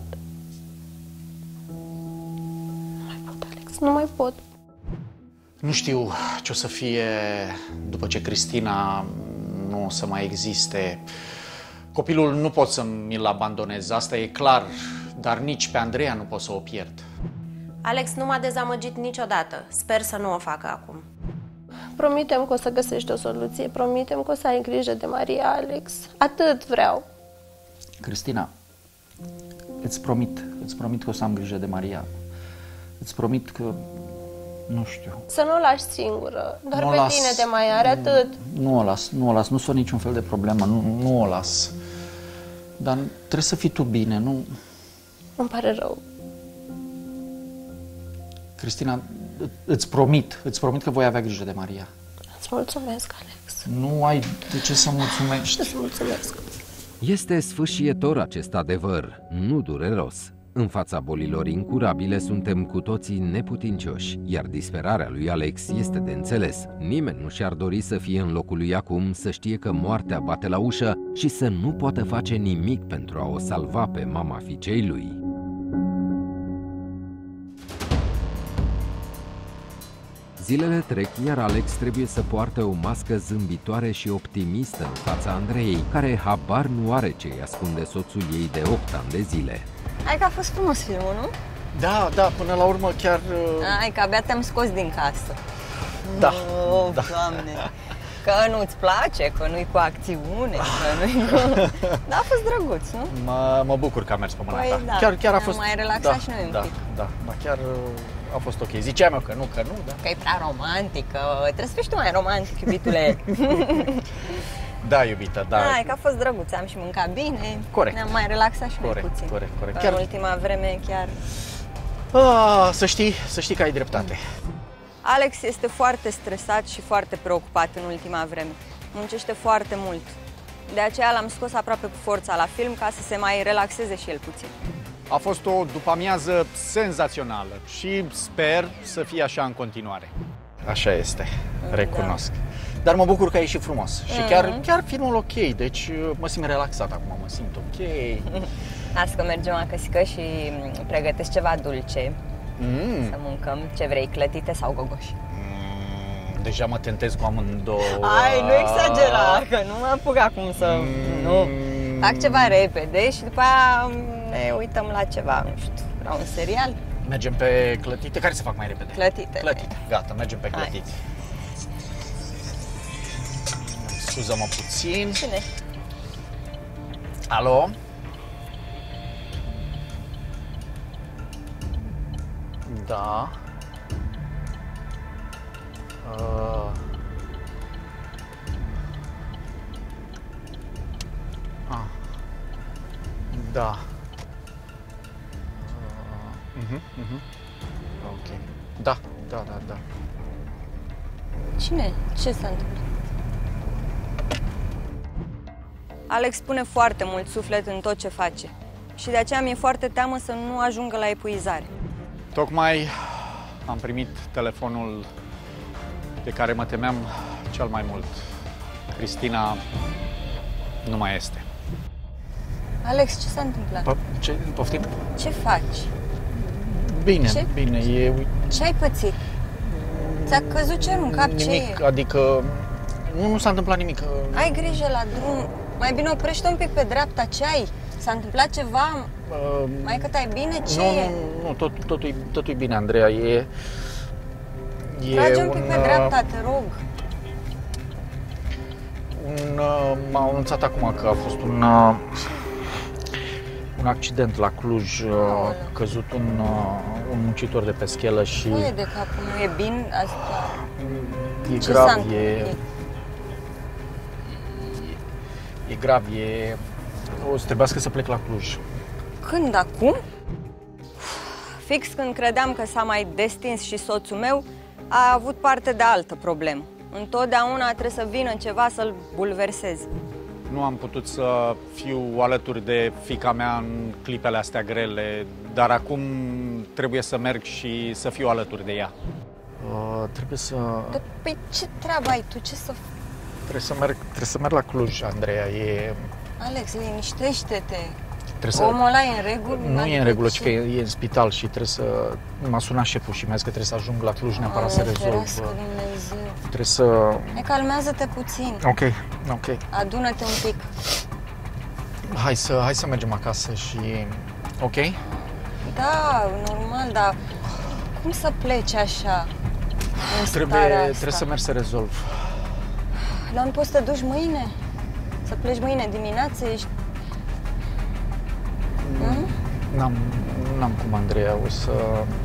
Nu mai pot, Alex, nu mai pot. Nu știu ce o să fie după ce Cristina nu o să mai existe. Copilul nu pot să mi-l abandonez, asta e clar, dar nici pe Andreea nu pot să o pierd. Alex nu m-a dezamăgit niciodată. Sper să nu o facă acum. Promitem că o să găsești o soluție, promitem că o să ai grijă de Maria, Alex. Atât vreau. Cristina, îți promit, îți promit că o să am grijă de Maria. Îți promit că, nu știu... Să nu o lași singură, doar nu pe las, tine te mai are, atât. Nu o las, nu o las, nu sunt niciun fel de problemă, nu, nu o las. Dar trebuie să fii tu bine, nu... Îmi pare rău. Cristina, îți promit, îți promit că voi avea grijă de Maria. Îți mulțumesc, Alex. Nu ai de ce să mulțumești. Îți mulțumesc. Este sfâșietor acest adevăr, nu dureros. În fața bolilor incurabile suntem cu toții neputincioși, iar disperarea lui Alex este de înțeles. Nimeni nu și-ar dori să fie în locul lui acum, să știe că moartea bate la ușă și să nu poată face nimic pentru a o salva pe mama fiicei lui. Zilele trec, iar Alex trebuie să poarte o mască zâmbitoare și optimistă în fața Andreei, care habar nu are ce îi ascunde soțul ei de opt ani de zile. Hai că a fost frumos filmul, nu? Da, da, până la urmă chiar... Hai că abia te-am scos din casă. Da, oh, da. Doamne, că nu-ți place, că nu-i cu acțiune, că nu-i cu... Da, a fost drăguț, nu? Mă, mă bucur că a mers pe mâna păi, ta. Da. Chiar, chiar a fost... mai relaxat da, și noi un da, pic. Da, da, chiar a fost ok. Ziceam eu că nu, că nu, da. Că e prea romantică, trebuie să fii tu mai romantic, iubitule. Da, iubită, da. Hai, că a fost drăguț, am și mâncat bine. Corect. Ne-am mai relaxat și corect, mai puțin. Corect, corect, chiar... În ultima vreme chiar... Ah, să știi, să știi că ai dreptate. Alex este foarte stresat și foarte preocupat în ultima vreme. Muncește foarte mult. De aceea l-am scos aproape cu forța la film ca să se mai relaxeze și el puțin. A fost o după-amiază senzațională și sper să fie așa în continuare. Așa este, recunosc. Da. Dar mă bucur că a ieșit frumos și mm-hmm. chiar, chiar filmul ok, deci mă simt relaxat acum, mă simt ok. Azi că mergem acasă și pregătesc ceva dulce, mm. să mâncăm. Ce vrei, clătite sau gogoși? Mm, deja mă tentez cu amândouă. Ai, nu exagera, că nu mă apuc acum să... Mm. Nu. Fac ceva repede și după aia ne uităm la ceva, nu știu, la un serial. Mergem pe clătite? Care se fac mai repede? Clătite. Clătite, gata, mergem pe clătite. Hai. Scuză-mă puțin. Cine? Alo? Da. Uh. Ah. Da. Uh. Uh-huh, uh-huh. Ok. Da, da, da, da. Cine? Ce s-a întâmplat? Alex pune foarte mult suflet în tot ce face și de aceea mi-e foarte teamă să nu ajungă la epuizare. Tocmai am primit telefonul de care mă temeam cel mai mult. Cristina nu mai este. Alex, ce s-a întâmplat? P- ce, poftim? Ce faci? Bine, ce? bine, e... Ce ai pățit? Ți-a căzut cerul în cap? Nimic, ce adică nu, nu s-a întâmplat nimic. Ai grijă la drum, mai bine oprește un pic pe dreapta, ce ai? S-a întâmplat ceva? Uh, mai că tai bine? Ce nu, e? Nu, nu, tot, totul, totul e bine, Andreea, e... e Trage un pic un, pe dreapta, te rog. Un, m-au anunțat acum că a fost un, un accident la Cluj, a căzut un, un muncitor de pe schelă și... Nu e de capul, nu e bine? Asta... E Ce grav, e... e... E grav, e... O să trebuiască să plec la Cluj. Când? Acum? Fix când credeam că s-a mai destins și soțul meu, a avut parte de altă problemă. Întotdeauna trebuie să vină ceva să-l bulverseze. Nu am putut să fiu alături de fiica mea în clipele astea grele, dar acum trebuie să merg și să fiu alături de ea. Uh, trebuie să... De, păi ce treabă ai tu? Ce să... Trebuie să merg, trebuie să merg la Cluj, Andreea, e... Alex, liniștește-te. Să... Omul ăla e în regulă? Nu e în regulă, ci că e, e în spital și trebuie să... M-a sunat șeful și mi-a zis că trebuie să ajung la Cluj neapărat să rezolv. Dumnezeu. Trebuie să... Ne calmează-te puțin. Ok, ok. Adună-te un pic. Hai să, hai să mergem acasă și... Ok? Da, normal, dar cum să pleci așa? Trebuie, trebuie să merg să rezolv. Dar nu poți să te duci mâine? Să pleci mâine dimineață? Ești... Mm? N-am, n-am cum, Andreea, o să...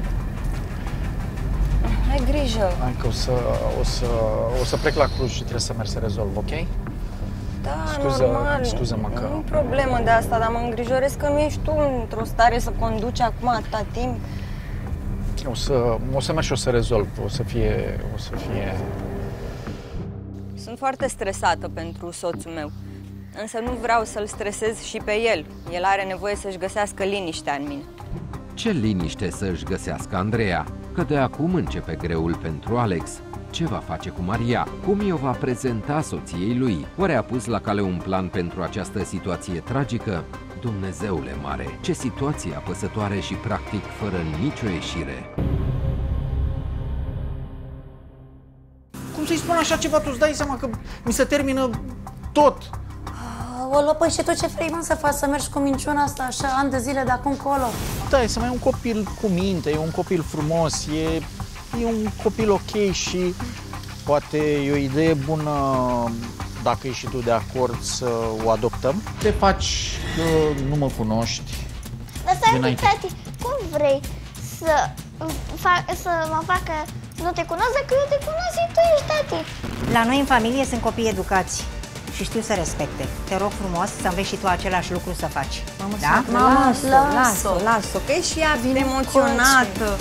Ai grijă. Hai că o să, o să, o să plec la Cluj și trebuie să merg să rezolv, ok? Da, Scuză, normal. Scuză-mă că... Nu e problemă de asta, dar mă îngrijorez că nu ești tu într-o stare să conduci acum atâta timp. O să, o să merg și o să rezolv, o să fie, o să fie... Sunt foarte stresată pentru soțul meu, însă nu vreau să-l stresez și pe el. El are nevoie să-și găsească liniștea în mine. Ce liniște să-și găsească Andreea? Că de acum începe greul pentru Alex. Ce va face cu Maria? Cum i-o va prezenta soției lui? Oare a pus la cale un plan pentru această situație tragică? Dumnezeule mare, ce situație apăsătoare și practic fără nicio ieșire. Cum să-i spun așa ceva? Tu îți dai seama că mi se termină tot. Olo, păi și tu ce vrei, mă, să faci, să mergi cu minciuna asta așa ani de zile de acum încolo? Da, e să mai e un copil cu minte, e un copil frumos, e, e un copil ok și poate e o idee bună, dacă ești și tu de acord, să o adoptăm. Te faci că nu mă cunoști. Dar stai, tati, cum vrei să, fac, să mă facă nu te cunosc dacă eu te cunosc și tu ești tati? La noi în familie sunt copii educați și știu să respecte. Te rog frumos să înveți și tu același lucru să faci. Mamă, da? Lasă, lasă, lasă, că e și ea vine emoționată.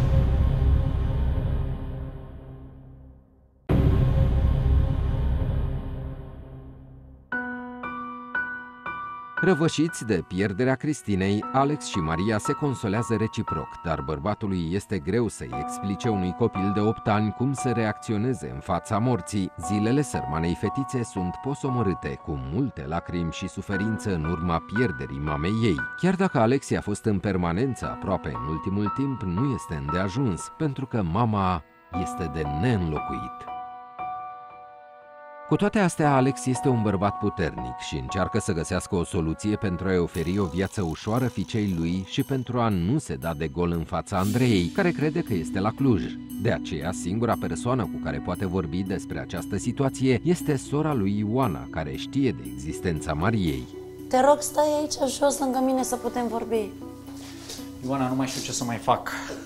Răvășiți de pierderea Cristinei, Alex și Maria se consolează reciproc, dar bărbatului este greu să-i explice unui copil de opt ani cum să reacționeze în fața morții. Zilele sărmanei fetițe sunt posomorâte, cu multe lacrimi și suferință în urma pierderii mamei ei. Chiar dacă Alexia a fost în permanență aproape în ultimul timp, nu este îndeajuns, pentru că mama este de neînlocuit. Cu toate astea, Alex este un bărbat puternic și încearcă să găsească o soluție pentru a-i oferi o viață ușoară fiicei lui și pentru a nu se da de gol în fața Andreei, care crede că este la Cluj. De aceea, singura persoană cu care poate vorbi despre această situație este sora lui Ioana, care știe de existența Mariei. Te rog, stai aici jos lângă mine să putem vorbi. Ioana, nu mai știu ce să mai fac.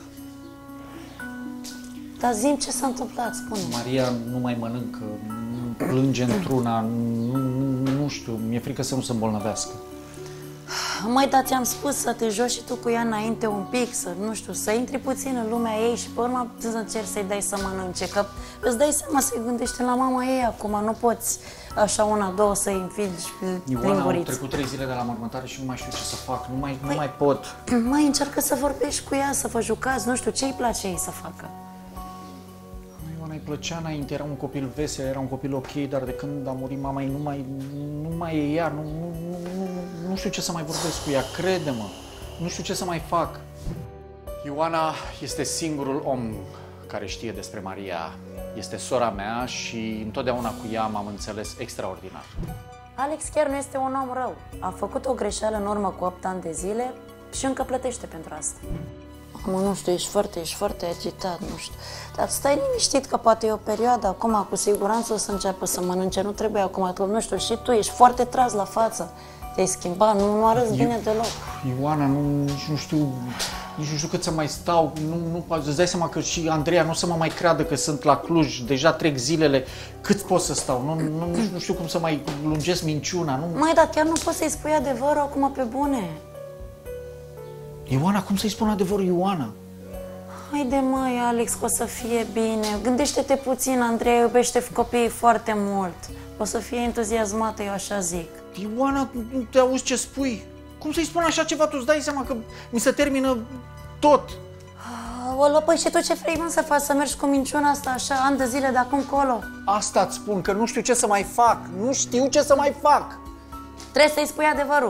Dar zi-mi ce s-a întâmplat, spune. Maria nu mai mănâncă, plânge într-una, nu, nu, nu știu, mi-e frică să nu se îmbolnăvească. Mai da, ți-am spus să te joci și tu cu ea înainte un pic, să, nu știu, să intri puțin în lumea ei și pe urmă să încerci să-i dai să mănânce, că îți dai seama, să-i gândește la mama ei acum, nu poți așa una, două să-i înfigi Ioana, au trecut trei zile de la mormântare și nu mai știu ce să fac, nu mai, păi, nu mai pot. Mai încearcă să vorbești cu ea, să vă jucați, nu știu, ce îi place ei să facă. Îi plăcea înainte, era un copil vesel, era un copil ok, dar de când a murit mama ei nu mai, nu mai e ea, nu, nu, nu, nu știu ce să mai vorbesc cu ea, crede-mă, nu știu ce să mai fac. Ioana este singurul om care știe despre Maria, este sora mea și întotdeauna cu ea m-am înțeles extraordinar. Alex chiar nu este un om rău, a făcut o greșeală în urmă cu opt ani de zile și încă plătește pentru asta. Mă, nu știu, ești foarte, ești foarte agitat, nu știu. Dar stai liniștit că poate e o perioadă, acum cu siguranță o să înceapă să mănânce, nu trebuie acum, nu știu, și tu ești foarte tras la față. Te-ai schimbat, nu, nu arăți bine deloc. Ioana, nu, nici nu știu, nici nu știu cât să mai stau, nu, nu, îți dai seama că și Andreea nu o să mă mai creadă că sunt la Cluj, deja trec zilele, cât pot să stau, nu, nu, nu știu cum să mai lungesc minciuna, nu... Mai, dar chiar nu poți să-i spui adevărul acum pe bune. Ioana, cum să-i spun adevărul, Ioana? Haide, măi, Alex, că o să fie bine. Gândește-te puțin, Andreea iubește copiii foarte mult. O să fie entuziasmată, eu așa zic. Ioana, nu te auzi ce spui? Cum să-i spun așa ceva? Tu îți dai seama că mi se termină tot. Olo, păi și tu ce vrei, mă, să faci, să mergi cu minciuna asta așa, ani de zile de acum încolo? Asta îți spun, că nu știu ce să mai fac. Nu știu ce să mai fac. Trebuie să-i spui adevărul.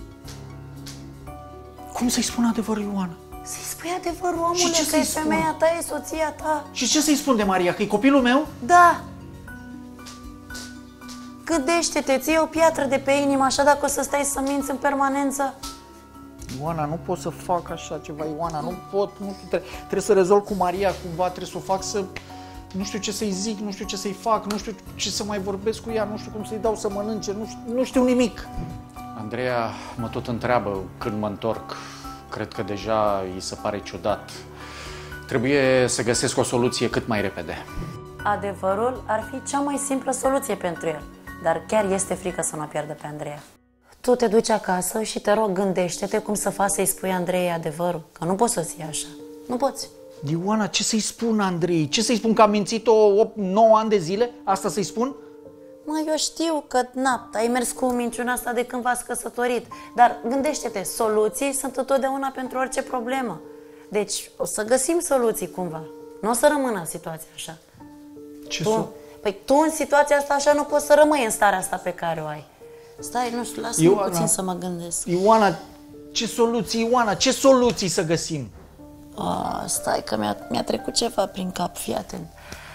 Cum să-i spun adevărul, Ioana? Să-i spui adevărul, omule, că e femeia ta, e soția ta. Și ce să-i spun de Maria? Că e copilul meu? Da. Gândește-te, ție o piatră de pe inimă, așa dacă o să stai să minți în permanență. Ioana, nu pot să fac așa ceva, Ioana, nu pot, nu știu, trebuie, trebuie să rezolv cu Maria cumva, trebuie să o fac să, nu știu ce să-i zic, nu știu ce să-i fac, nu știu ce să mai vorbesc cu ea, nu știu cum să-i dau să mănânce, nu știu, nu știu nimic. Andreea mă tot întreabă când mă întorc. Cred că deja îi se pare ciudat. Trebuie să găsesc o soluție cât mai repede. Adevărul ar fi cea mai simplă soluție pentru el, dar chiar este frică să nu o pierdă pe Andreea. Tu te duci acasă și te rog, gândește-te cum să faci să-i spui Andreei adevărul, că nu poți să-ți iei așa. Nu poți. Ioana, ce să-i spun Andrei? Ce să-i spun, că am mințit-o opt nouă ani de zile? Asta să-i spun? Mă, eu știu că, na, ai mers cu minciuna asta de când v-ați căsătorit, dar gândește-te, soluții sunt întotdeauna pentru orice problemă. Deci o să găsim soluții cumva. Nu o să rămână situația așa. Ce tu, so- Păi tu în situația asta așa nu poți să rămâi în starea asta pe care o ai. Stai, nu știu, lasă-mă puțin să mă gândesc. Ioana, ce soluții, Ioana, ce soluții să găsim? Oh, stai că mi-a, mi-a trecut ceva prin cap, fii atent.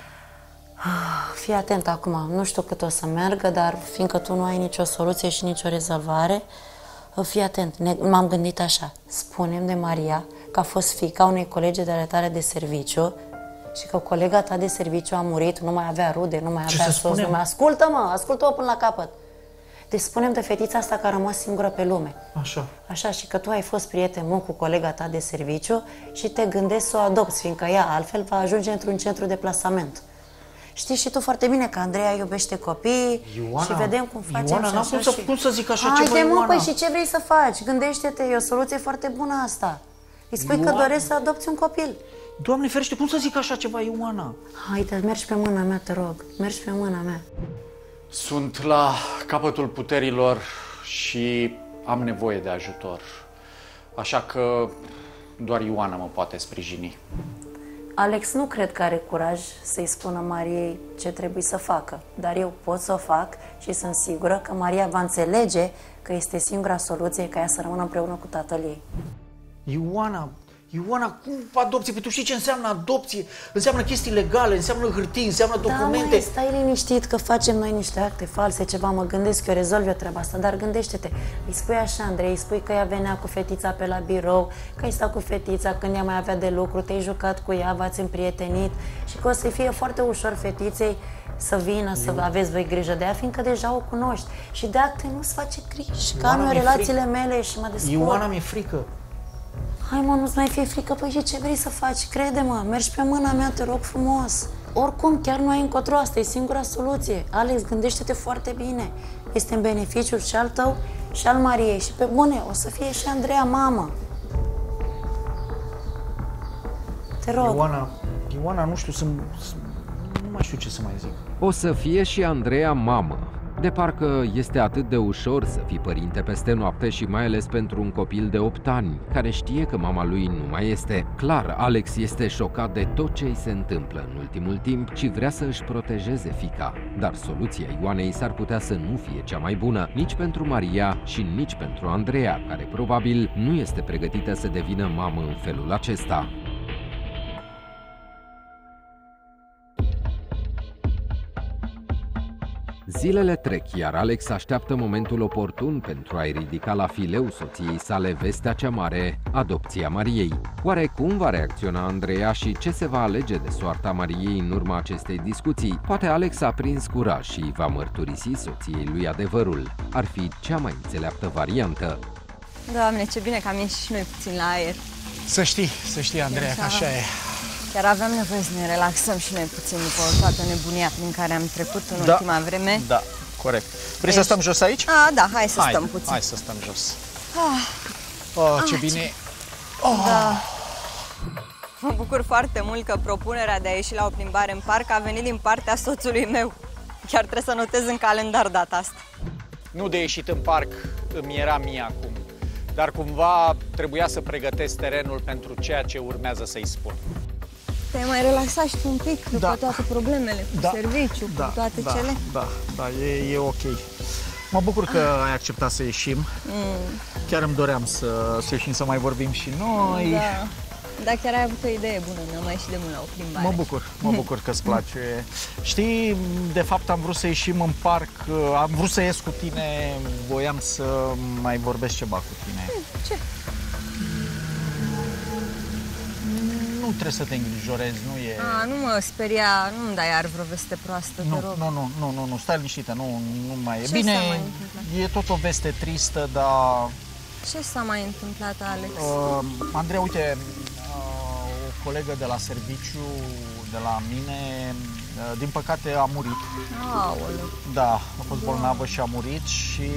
Fii atent acum, nu știu cât o să meargă, dar fiindcă tu nu ai nicio soluție și nicio rezolvare, fii atent, m-am gândit așa, spune-mi de Maria că a fost fiica unei colegi de tale de serviciu și că colega ta de serviciu a murit, nu mai avea rude, nu mai Ce avea să soț, nu mai... Ascultă-mă, ascultă-mă până la capăt. Deci spune-mi de fetița asta care a rămas singură pe lume. Așa. Așa, și că tu ai fost prieten bun cu colega ta de serviciu și te gândești să o adopți, fiindcă ea altfel va ajunge într-un centru de plasament. Știi și tu foarte bine că Andreea iubește copii. Ioana, și vedem cum facem. Ioana, n-am cum, să, și... cum să zic așa Haide, ceva, mă, Ioana? păi și ce vrei să faci? Gândește-te, e o soluție foarte bună asta. Îi spui Ioana... că dorești să adopți un copil. Doamne ferește, cum să zic așa ceva, Ioana? Haide, mergi pe mâna mea, te rog. Mergi pe mâna mea. Sunt la capătul puterilor și am nevoie de ajutor. Așa că doar Ioana mă poate sprijini. Alex nu cred că are curaj să-i spună Mariei ce trebuie să facă, dar eu pot să o fac și sunt sigură că Maria va înțelege că este singura soluție ca ea să rămână împreună cu tatăl ei. Ioana, Ioana, cum adopție? Păi tu știi ce înseamnă adopție? Înseamnă chestii legale, înseamnă hârtii, înseamnă documente. Da, măi, stai liniștit că facem noi niște acte false, ceva, mă gândesc, eu rezolv eu treaba asta, dar gândește-te, îi spui așa, Andrei, îi spui că ea venea cu fetița pe la birou, că ai stat cu fetița când ea mai avea de lucru, te-ai jucat cu ea, v-ați împrietenit și că o să-i fie foarte ușor fetiței să vină, să Eu... aveți voi grijă de ea, fiindcă deja o cunoști. Și de acte nu-ți face griji, că am eu relațiile frică. mele și mă descurc. Ioana, mi-e frică. Hai mă, nu-ți mai fie frică, păi și ce vrei să faci? Crede-mă, mergi pe mâna mea, te rog frumos. Oricum, chiar nu ai încotro, asta e singura soluție. Alex, gândește-te foarte bine. Este în beneficiul și al tău și al Mariei. Și pe bune, o să fie și Andreea mamă. Te rog. Ioana, Ioana, nu știu, sunt, nu mai știu ce să mai zic. O să fie și Andreea mamă. De parcă este atât de ușor să fii părinte peste noapte și mai ales pentru un copil de opt ani, care știe că mama lui nu mai este. Clar, Alex este șocat de tot ce îi se întâmplă în ultimul timp și vrea să își protejeze fiica. Dar soluția Ioanei s-ar putea să nu fie cea mai bună, nici pentru Maria și nici pentru Andreea, care probabil nu este pregătită să devină mamă în felul acesta. Zilele trec, iar Alex așteaptă momentul oportun pentru a-i ridica la fileu soției sale vestea cea mare, adopția Mariei. Oare cum va reacționa Andreea și ce se va alege de soarta Mariei în urma acestei discuții? Poate Alex a prins curaj și va mărturisi soției lui adevărul. Ar fi cea mai înțeleaptă variantă. Doamne, ce bine că am ieșit și noi puțin la aer. Să știi, să știi, Andreea, că așa e. Chiar aveam nevoie să ne relaxăm și noi puțin după toată nebunia prin care am trecut în da, ultima vreme. Da, corect. Vrei să stăm jos aici? Ah, da, hai să hai, stăm puțin. Hai să stăm jos. Ah, oh, ce ah, bine. Ce... Oh. Da. Mă bucur foarte mult că propunerea de a ieși la o plimbare în parc a venit din partea soțului meu. Chiar trebuie să notez în calendar data asta. Nu de ieșit în parc îmi era mie acum, dar cumva trebuia să pregătesc terenul pentru ceea ce urmează să-i spun. Te-ai mai relaxat și tu un pic după da. toate problemele cu da. serviciu, da. cu toate da. cele? Da, da, e, e ok. Mă bucur că ah. ai acceptat să ieșim. Mm. Chiar îmi doream să, să ieșim să mai vorbim și noi. Da. Da, chiar ai avut o idee bună, ne-am mai ieșit de mult la o plimbare. Mă bucur, mă bucur că îți place. Știi, de fapt am vrut să ieșim în parc, am vrut să ies cu tine, voiam să mai vorbesc ceva cu tine. Ce? Nu trebuie să te îngrijorezi, nu e... A, nu mă speria, nu-mi dai iar vreo veste proastă, nu, te rog. Nu, nu, nu, nu, nu, stai liniștită, nu, nu mai e. Ce Bine, s-a mai întâmplat? e tot o veste tristă, dar... Ce s-a mai întâmplat, Alex? Uh, Andreea, uite, uh, o colegă de la serviciu, de la mine, uh, din păcate a murit. Aoleu. Da, a fost bolnavă și a murit și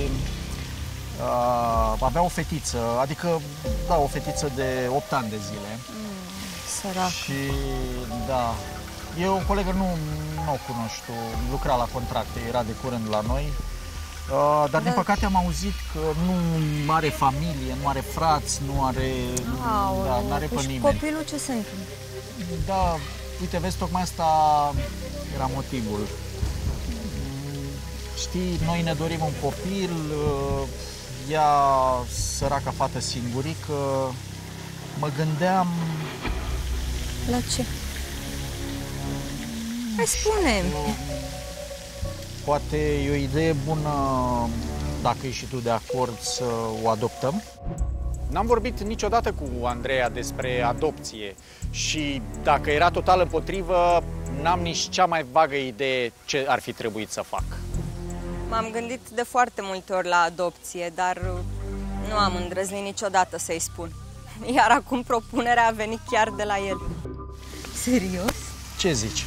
uh, avea o fetiță, adică, da, o fetiță de opt ani de zile. Mm, sărac. Și, da, e o colegă, nu, nu o cunoști tu, lucra la contracte, era de curând la noi. Uh, dar, da. din păcate, am auzit că nu are familie, nu are frați, nu are... Aoleu, da, nu are pe și nimeni. copilul ce se întâmplă? Da, uite, vezi, tocmai asta era motivul. Știi, noi ne dorim un copil, ea, săraca fată singurică, mă gândeam... La ce? Hai, spune-mi! Poate e o idee bună, dacă ești și tu de acord, să o adoptăm? N-am vorbit niciodată cu Andreea despre adopție și dacă era total împotrivă, n-am nici cea mai vagă idee ce ar fi trebuit să fac. M-am gândit de foarte multe ori la adopție, dar nu am îndrăznit niciodată să-i spun. Iar acum propunerea a venit chiar de la el. Serios? Ce zici?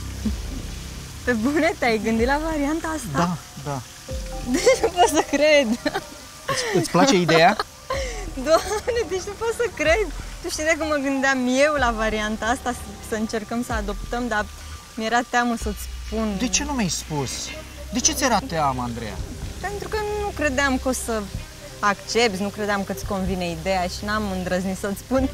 Pe bune, te-ai gândit la varianta asta? Da, da. Deci nu pot să cred. Îți, îți place ideea? Doamne, deci nu pot să cred. Tu știi de cum mă gândeam eu la varianta asta, să, să încercăm să adoptăm, dar mi-era teamă să-ți spun. De ce nu mi-ai spus? De ce ți-era teamă, Andreea? Pentru că nu credeam că o să accepți, nu credeam că îți convine ideea și n-am îndrăznit să-ți spun.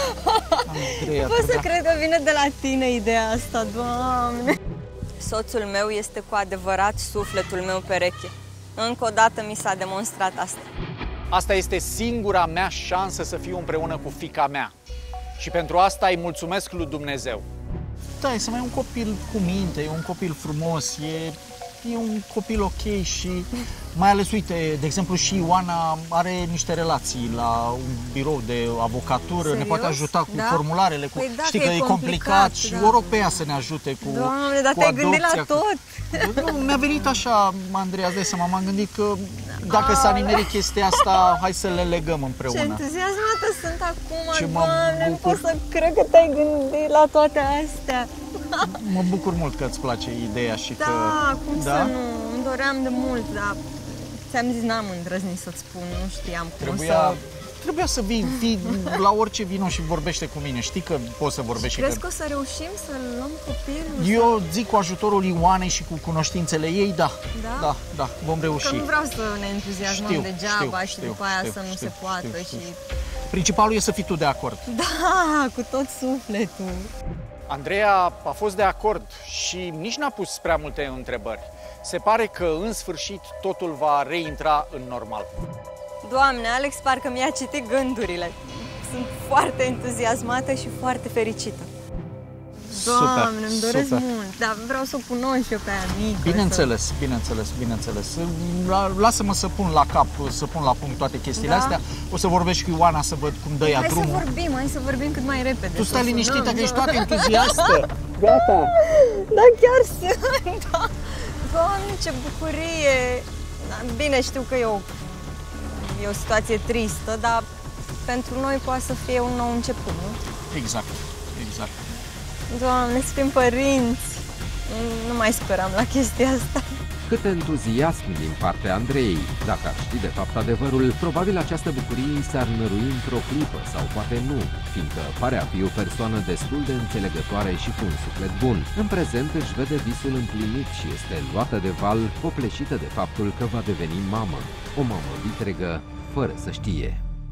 Andreea, nu pot să da. cred că vine de la tine ideea asta, Doamne. Soțul meu este cu adevărat sufletul meu pereche. Încă o dată mi s-a demonstrat asta. Asta este singura mea șansă să fiu împreună cu fiica mea. Și pentru asta îi mulțumesc lui Dumnezeu. Da, e să mai e un copil cu minte, e un copil frumos, e, e un copil ok și mai ales, uite, de exemplu și Ioana are niște relații la un birou de avocatură, Serios? Ne poate ajuta cu da? formularele, cu, păi da, știi că că e complicat, complicat și da. o rog pe ea să ne ajute cu Doamne, dar cu te-ai gândit la adopția, tot. Cu... Nu, mi-a venit așa, Andreea, îți dai seama, m-am gândit că dacă s-a nimerit chestia asta, hai să le legăm împreună. Ce entuziasmată sunt acum, Ce mă Doamne, nu bucur. pot să cred că te-ai gândit la toate astea. Mă bucur mult că îți place ideea și Da, că... cum da? să nu, îmi doream de mult, dar ți-am zis, n-am îndrăznit să-ți spun, nu știam cum Trebuia, să... trebuia să vii, vii la orice vino și vorbește cu mine. Știi că poți să vorbești. Crezi că... că o să reușim să luăm copilul? Eu zic cu ajutorul Ioanei și cu cunoștințele ei, da. Da? Da, da, vom reuși. Că nu vreau să ne entuziasmăm Știu, degeaba știu, și știu, după aia știu, să nu știu, se poată știu, știu, și... Principalul e să fii tu de acord. Da, cu tot sufletul. Andreea a fost de acord și nici n-a pus prea multe întrebări. Se pare că, în sfârșit, totul va reintra în normal. Doamne, Alex, parcă mi-a citit gândurile. Sunt foarte entuziasmată și foarte fericită. Doamne, Super, îmi doresc super. mult, dar vreau să o cunosc eu pe amică. Bineînțeles, să... bineînțeles, bineînțeles. La- Lasă-mă să pun la cap, să pun la punct toate chestiile Da. astea. O să vorbești cu Ioana să văd cum dă ea Hai drumul. să vorbim, hai să vorbim cât mai repede. Tu să stai liniștită sunăm. că ești toată entuziastă. Gata. Da, chiar sunt, da. Doamne, ce bucurie! Da, bine, știu că e o, e o situație tristă, dar pentru noi poate să fie un nou început, nu? Exact, exact. Doamne, să fim părinți! Nu mai speram la chestia asta. Cât entuziasm din partea Andreei. Dacă ar ști de fapt adevărul, probabil această bucurie îi s-ar nărui într-o clipă sau poate nu, fiindcă pare a fi o persoană destul de înțelegătoare și cu un suflet bun. În prezent își vede visul împlinit și este luată de val, copleșită de faptul că va deveni mamă. O mamă vitregă, fără să știe.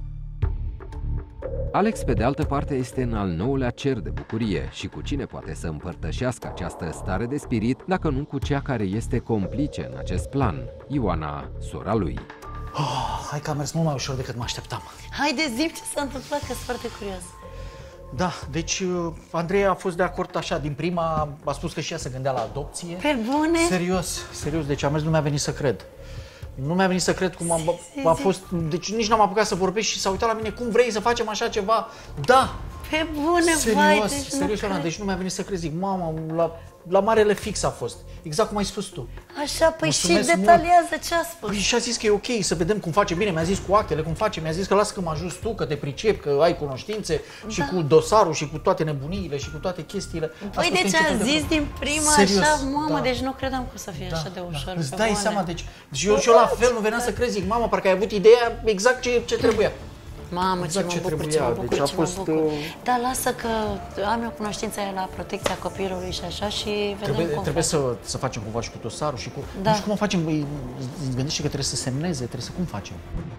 Alex, pe de altă parte, este în al nouălea cer de bucurie și cu cine poate să împărtășească această stare de spirit, dacă nu cu cea care este complice în acest plan, Ioana, sora lui. Oh, hai că a mers mult mai ușor decât mă așteptam. Haide, zi ce s-a întâmplat, că sunt foarte curios. Da, deci Andreea a fost de acord așa, din prima a spus că și ea se gândea la adopție. Pe bune? Serios, serios, deci a mers, nu mi-a venit să cred. Nu mi-a venit să cred cum am, a fost, deci nici n-am apucat să vorbesc și s-a uitat la mine, cum vrei să facem așa ceva? Da, Pe bune, serios, vai, deci serios, nu Ioana, cred. deci nu mi-a venit să crezi. Zic, mama, la, la marele fix a fost. Exact cum ai spus tu. Așa, păi și Mulțumesc detaliază ce a spus. Păi și a zis că e ok să vedem cum face bine, mi-a zis cu actele cum face, mi-a zis că lasă că mă ajuți tu, că te pricepi, că ai cunoștințe și Da. cu dosarul și cu toate nebuniile și cu toate chestiile. A Păi spus că deci începem a de- zis din prima Serios, așa, mamă, da. deci nu credeam că o să fie Da, așa de ușor. da. Îți pe dai bune. seama, deci, deci eu, și eu la fel nu veneam să crezi, zic, mama, parcă ai avut ideea exact ce, ce trebuia. Mamă, Exact ce mă ce bucur, ce trebuia, mă bucur, deci a ce mă fost, bucur. uh, Dar lasă că am eu cunoștința aia la protecția copilului și așa și vedem Trebuie, cum trebuie facem. să, să facem cumva și cu dosarul și cu... Da. Nu știu cum o facem, băi, îți gândește că trebuie să semneze, trebuie să... Cum facem?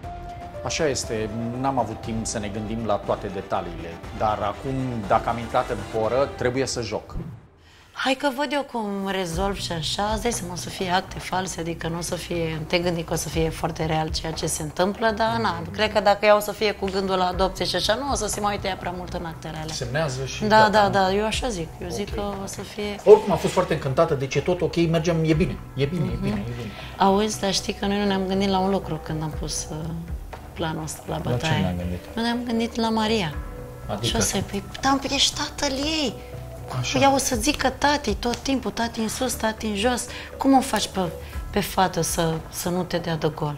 Așa este, n-am avut timp să ne gândim la toate detaliile, dar acum, dacă am intrat în poră, trebuie să joc. Hai că văd eu cum rezolv și așa, îți dai seama, o să fie acte false, adică nu o să fie, te gândi că o să fie foarte real ceea ce se întâmplă, dar na, cred că dacă ea o să fie cu gândul la adopție și așa, nu o să se mai uite ea prea mult în actele alea. Semnează și... Da, da, da, eu așa zic, eu zic că o să fie... Oricum a fost foarte încântată, deci e tot ok, mergem, e bine, e bine, e bine, e bine. Auzi, dar știi că noi nu ne-am gândit la un lucru când am pus uh, planul ăsta la ce bătaie. ne-am gândit? Nu ne-am gândit la Maria. Adică? Și o să-i, păi, da, păi ești tatăl ei. Așa. Ea o să zică tati tot timpul, tati în sus, tati în jos. Cum o faci pe, pe fată să, să nu te dea de gol?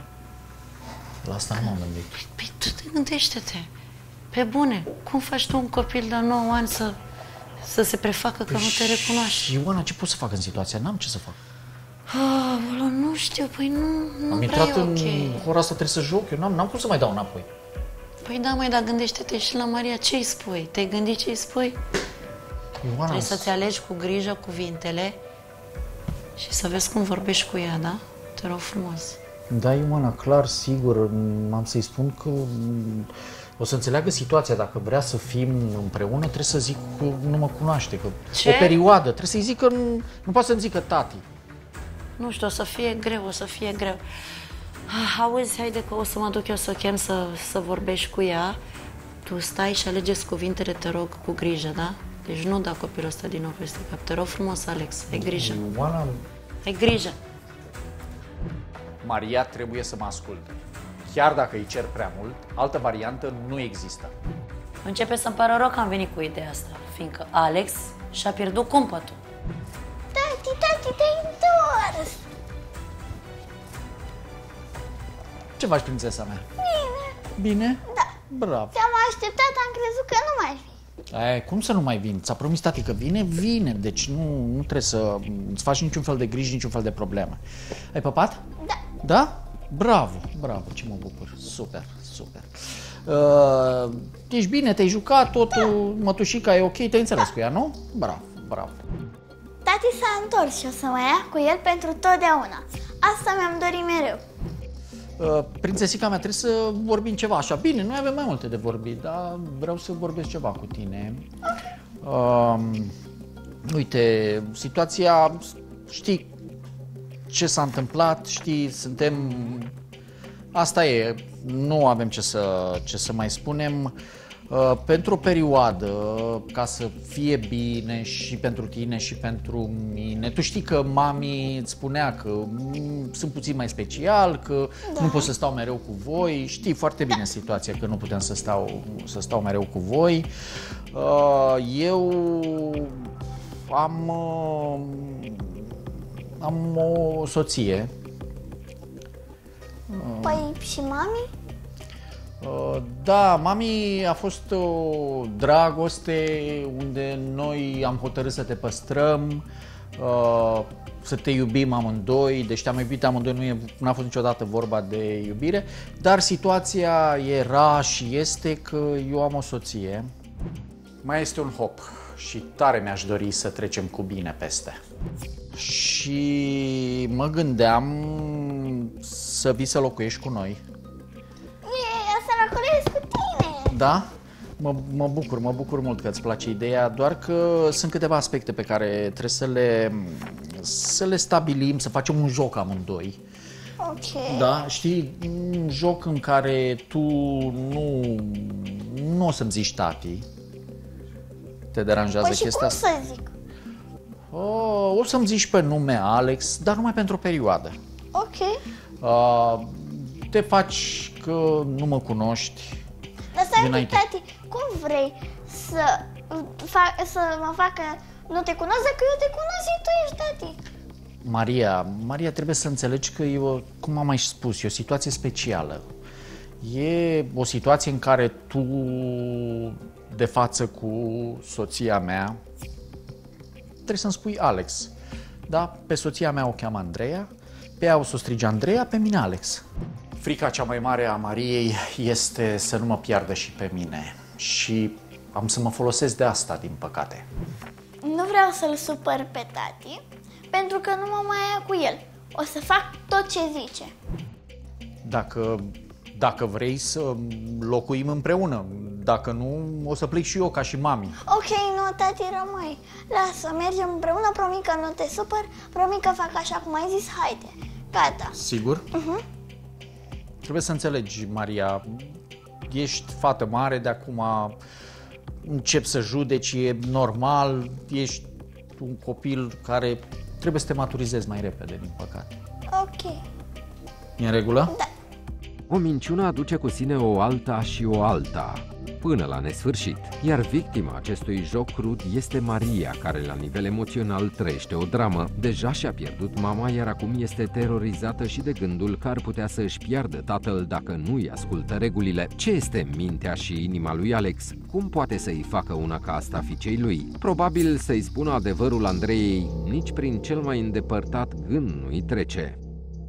La asta nu m-am gândit. Păi tu te gândește-te. Pe bune, cum faci tu un copil de nouă ani să, să se prefacă că nu te recunoaște? Și Ioana, ce pot să fac în situația? N-am ce să fac. Ah, nu știu, păi nu, nu Am prea intrat e în ok. ora asta, trebuie să joc, eu n-am, n-am cum să mai dau înapoi. Păi da, mai, dar gândește-te și la Maria, ce-i spui? Te-ai gândit ce-i spui? Ioana, Trebuie să-ți alegi cu grijă cuvintele și să vezi cum vorbești cu ea, da? Te rog frumos. Da, Ioana, clar, sigur, am să-i spun că m, o să înțeleagă situația. Dacă vrea să fim împreună, trebuie să zic că nu mă cunoaște, că Ce? o perioadă, trebuie să-i zic că nu, nu poate să-mi zică tati. Nu știu, o să fie greu, o să fie greu. Ah, auzi, haide că o să mă duc eu să o chem să, să vorbești cu ea. Tu stai și alegeți cuvintele, te rog, cu grijă, da? Deci nu da copilul ăsta din nou peste cap. Te rog frumos, Alex, ai grijă. Ioana, Ai grijă. Maria trebuie să mă asculte. Chiar dacă îi cer prea mult, altă variantă nu există. Începe să-mi pară rău că am venit cu ideea asta, fiindcă Alex și-a pierdut cumpătul. Tati, tati, te-ai întors! Ce faci, prințesa mea? Bine, Bine? da. Bravo. Te-am așteptat, am crezut că nu mai vii. Ai, cum să nu mai vin? Ți-a promis tati că vine? Vine. Deci nu, nu trebuie să îți faci niciun fel de griji, niciun fel de probleme. Ai păpat? Da. Da? Bravo, bravo, ce mă bucur. Super, super. Uh, ești bine, te-ai jucat, totul, da. Mătușica e ok, te-ai înțeles cu ea, nu? Bravo, bravo. Tati s-a întors și o să mă ia cu el pentru totdeauna. Asta mi-am dorit mereu. Uh, prințesica mea, trebuie să vorbim ceva așa. Bine, noi avem mai multe de vorbit, dar vreau să vorbesc ceva cu tine. Uh, uite, situația, știi ce s-a întâmplat, știi, suntem... Asta e, nu avem ce să, ce să mai spunem. Uh, pentru o perioadă, ca să fie bine și pentru tine și pentru mine. Tu știi că mami îți spunea că mm, sunt puțin mai special, că da. Nu pot să stau mereu cu voi. Știi foarte bine situația, că nu puteam să stau, să stau mereu cu voi. Uh, eu am, uh, am o soție. Păi și mami? Uh, Da, mami a fost o dragoste unde noi am hotărât să te păstrăm, uh, să te iubim amândoi, deci te-am iubit amândoi, nu e, n-a fost niciodată vorba de iubire, dar situația era și este că eu am o soție. Mai este un hop și tare mi-aș dori să trecem cu bine peste. Și mă gândeam să vii să locuiești cu noi. E, să locuiesc cu tine. Da? Mă, mă bucur, mă bucur mult că îți place ideea, doar că sunt câteva aspecte pe care trebuie să le, să le stabilim, să facem un joc amândoi. Ok. Da? Știi, un joc în care tu nu, nu o să-mi zici tati. Te deranjează Păi și chestia cum asta? să zic? O, o să-mi zici pe nume Alex, dar numai pentru o perioadă. Ok. Uh, te faci că nu mă cunoști. Dar stai un pic, dinainte. tati, cum vrei să, fac, să mă facă nu te cunosc, dacă eu te cunosc și tu ești tati. Maria, Maria, trebuie să înțelegi că e o, cum am mai spus, e o situație specială. E o situație în care tu, de față cu soția mea, trebuie să-mi spui Alex. Da? Pe soția mea o cheamă Andreea, pe ea o să o strige Andreea, pe mine Alex. Frica cea mai mare a Mariei este să nu mă piardă și pe mine. Și am să mă folosesc de asta, din păcate. Nu vreau să-l supăr pe tati, pentru că nu mă mai ia cu el. O să fac tot ce zice. Dacă, dacă vrei să locuim împreună, dacă nu, o să plec și eu ca și mami. Ok, nu, tati, rămâi. Lasă, mergem împreună, promit că nu te supăr, promit că fac așa cum ai zis, haide. Gata. Sigur? Uh-huh. Trebuie să înțelegi, Maria, ești fată mare, de acum încep să judeci, e normal, ești un copil care trebuie să te maturizezi mai repede, din păcate. Ok. E în regulă? Da. O minciună aduce cu sine o alta și o alta, până la nesfârșit. Iar victima acestui joc crud este Maria, care la nivel emoțional trăiește o dramă. Deja și-a pierdut mama, iar acum este terorizată și de gândul că ar putea să își piardă tatăl dacă nu îi ascultă regulile. Ce este mintea și inima lui Alex? Cum poate să-i facă una ca asta fiicei lui? Probabil să-i spună adevărul Andreei, nici prin cel mai îndepărtat gând nu-i trece.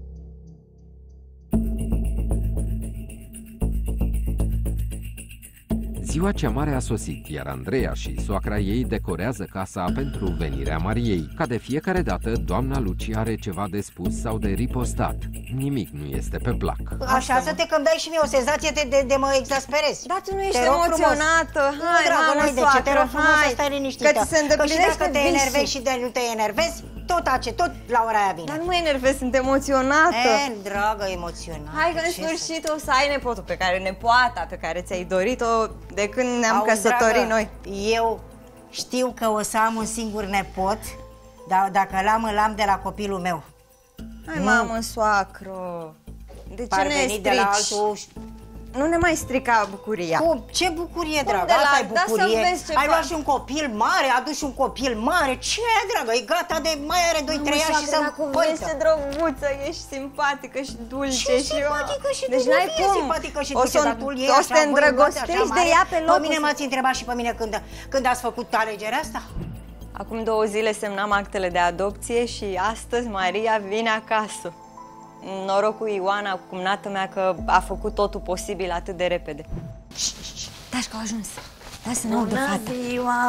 Ziua cea mare a sosit, iar Andreea și soacra ei decorează casa pentru venirea Mariei. Ca de fiecare dată, doamna Lucia are ceva de spus sau de ripostat. Nimic nu este pe plac. Așa să te că-mi dai și mie o senzație de, de, de mă exasperezi. Dar tu nu ești emoționată. Hai, dragă, nu-i de ce, te rog frumos să stai liniștită. Că ți se îndeplinește Că și dacă te visul. enervezi și de nu te enervezi, tot ace, tot la ora aia vine. Dar nu mă enervez, sunt emoționată. E, dragă, emoționată. Hai că în sfârșit o să ai nepotul pe care, nepoata pe care ți-ai dorit-o de când ne-am căsătorit noi. Eu știu că o să am un singur nepot, dar dacă l-am, îl am de la copilul meu. Hai, mamă, soacră, de ce ne strici? de la altul. Nu ne mai strica bucuria. Cum? Ce bucurie, Cum dragă? de la- Asta e da, să bucurie. vezi ce Ai fac. luat și un copil mare, aduci un copil mare. Ce, dragă? E gata de mai are doi trei ani și să Ești drăguță, ești simpatică și dulce. Ce și simpatică și deci dulce, n-ai fie cum. simpatică și O dulce, să- dar tu ei o așa să te bărbăt, îndrăgostești așa de mare. ea pe loc. Pe mine m-ați întrebat și pe mine când, când ați făcut alegerea asta? Acum două zile semnam actele de adopție și astăzi Maria vine acasă. Noroc cu Ioana, cumnată mea, că a făcut totul posibil atât de repede. Taci că au ajuns. Hai să ne audă fata. Bună ziua!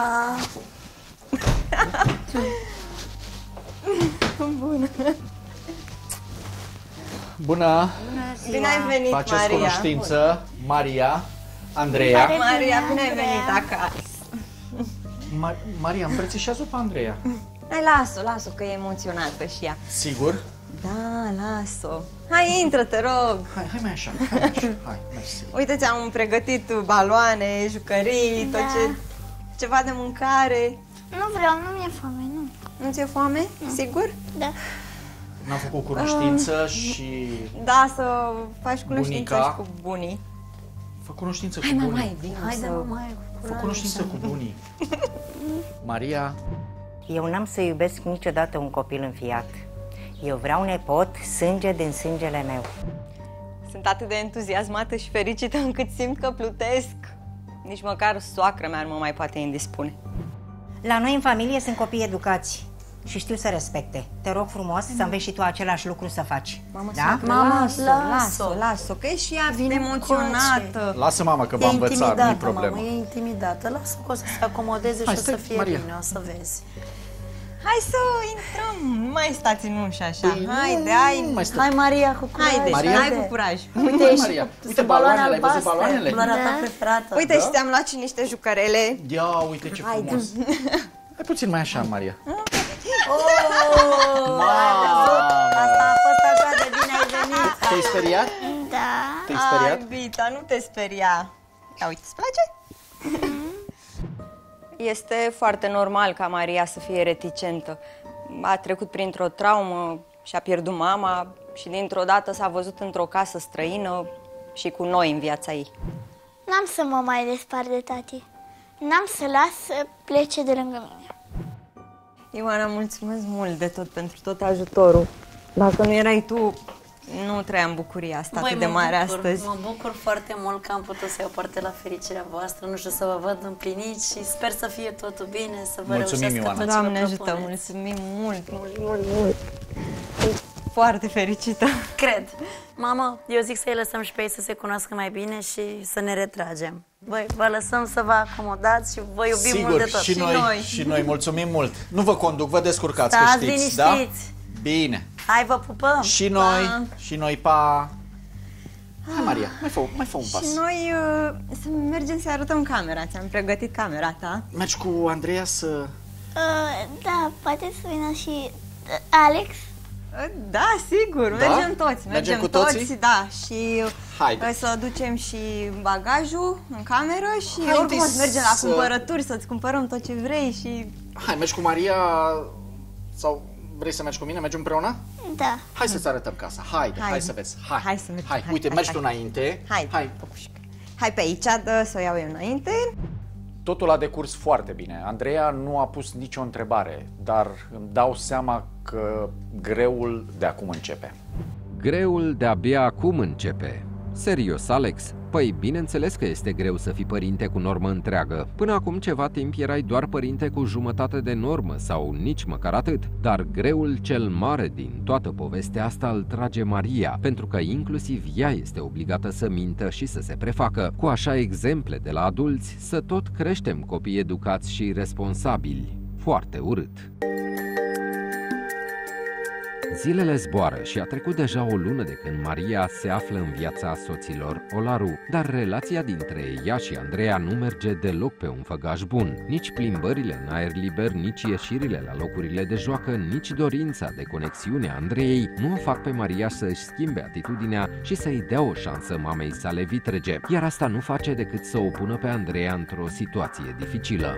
Bună! Bună! Bine ai venit, Faceți Maria! cunoștință, Maria, Andreea. Maria, bine ai venit acasă! Ma Maria, îmbrățișează pe Andreea. Hai, las-o, las-o, că e emoționată și ea. Sigur? Da, las-o. Hai, intră, te rog. Hai, hai mai așa, hai mai așa, hai, mersi. Uite, ți-am pregătit baloane, jucării, tot Da. ce... ceva de mâncare. Nu vreau, nu mi-e foame, nu. Nu ți-e foame? Sigur? Da. N-am făcut cunoștință și... Da, să faci cunoștință Bunica. și cu bunii. Fă cunoștință Hai, cu mă, bunii. mai vin. Haide, să... mă, mai Fă cunoștință cu bunii. Maria, Eu n-am să iubesc niciodată un copil înfiat. Eu vreau nepot, sânge din sângele meu. Sunt atât de entuziasmată și fericită încât simt că plutesc. Nici măcar soacră mea nu mă mai poate indispune. La noi în familie sunt copii educați și știu să respecte. Te rog frumos să înveți și tu același lucru să faci. Mamă, da? soacră, Mama, las-o, las-o. las-o, las-o, că e și ea Vine emoționată. lasă mama că E v-a învățat, nu-i intimidată, problemă. mamă, e intimidată. Lasă că o să se acomodeze Hai, și o să stai, fie Maria. bine, o să vezi. Hai să intrăm, nu mai stați în ușă așa. Păi, Haide, nu, hai. nu mai stăm. Hai, Maria, cu curaj. Haide, Maria? hai cu curaj. Uite, Hai, și Maria, cu- uite sunt baloanele, ai văzut albastre, baloanele? culoarea ta Da. preferată. Uite, și te-am luat și niște jucărele. Ia uite ce frumos. Hai puțin mai așa, Maria. Oh, asta a fost așa de bine ai venit. Te-ai speriat? Da. Te-ai speriat? Ai, Vita, nu te speria. Ia uite, îți place? Este foarte normal ca Maria să fie reticentă. A trecut printr-o traumă și-a pierdut mama și dintr-o dată s-a văzut într-o casă străină și cu noi în viața ei. N-am să mă mai despart de tati. n-am să las să plece de lângă mine. Ioana, mulțumesc mult de tot pentru tot ajutorul. Dacă nu erai tu, nu trăiam bucuria asta Băi, atât de mă mare bucur, astăzi. Mă bucur foarte mult că am putut să iau parte la fericirea voastră. Nu știu, să vă văd împliniți și sper să fie totul bine, să vă Mulțumim, reușească Ioana. tot ce Doamne vă ajută, propuneți. mulțumim mult, mult, mult, mult. Foarte fericită. Cred. Mamă, eu zic să-i lăsăm și pe ei să se cunoască mai bine și să ne retragem. Băi, vă lăsăm să vă acomodați și vă iubim Sigur, mult de tot. și, noi, noi. și noi mulțumim mult. Nu vă conduc, vă descurcați, Stați că știți, liniștiți. da? Bine. Hai, vă pupăm. Și noi, și noi, pa. Hai, Maria, mai fă, mai fă un pas. Și noi uh, să mergem să arătăm camera. Ți-am pregătit camera ta. Mergi cu Andreea să... Uh, da, poate să vină și uh, Alex. Uh, Da, sigur, Da? mergem toți. Mergem Mergem cu toți, toții? da. Și Haide. uh, să ducem și bagajul în cameră și Haide oricum o să mergem la să- cumpărături, să-ți cumpărăm tot ce vrei și... Hai, mergi cu Maria sau vrei să mergi cu mine? Mergem împreună? Da. Hai să-ți arătăm casa. Haide, hai, Haide. să vezi. Hai, Hai să mergem. Hai, Hai, uite, hai, mergi hai. tu înainte. Hai, Hai. păpușcă. Hai pe aici, dă să o iau eu înainte. Totul a decurs foarte bine. Andreea nu a pus nicio întrebare, dar îmi dau seama că greul de acum începe. Greul de-abia acum începe. Serios, Alex? Păi, bineînțeles că este greu să fii părinte cu normă întreagă. Până acum ceva timp erai doar părinte cu jumătate de normă sau nici măcar atât. Dar greul cel mare din toată povestea asta îl trage Maria, pentru că inclusiv ea este obligată să mintă și să se prefacă. Cu așa exemple de la adulți, să tot creștem copii educați și responsabili. Foarte urât. Zilele zboară și a trecut deja o lună de când Maria se află în viața soților Olaru, dar relația dintre ea și Andreea nu merge deloc pe un făgaș bun. Nici plimbările în aer liber, nici ieșirile la locurile de joacă, nici dorința de conexiune a Andreei nu o fac pe Maria să-și schimbe atitudinea și să-i dea o șansă mamei sale vitrege, iar asta nu face decât să o pună pe Andreea într-o situație dificilă.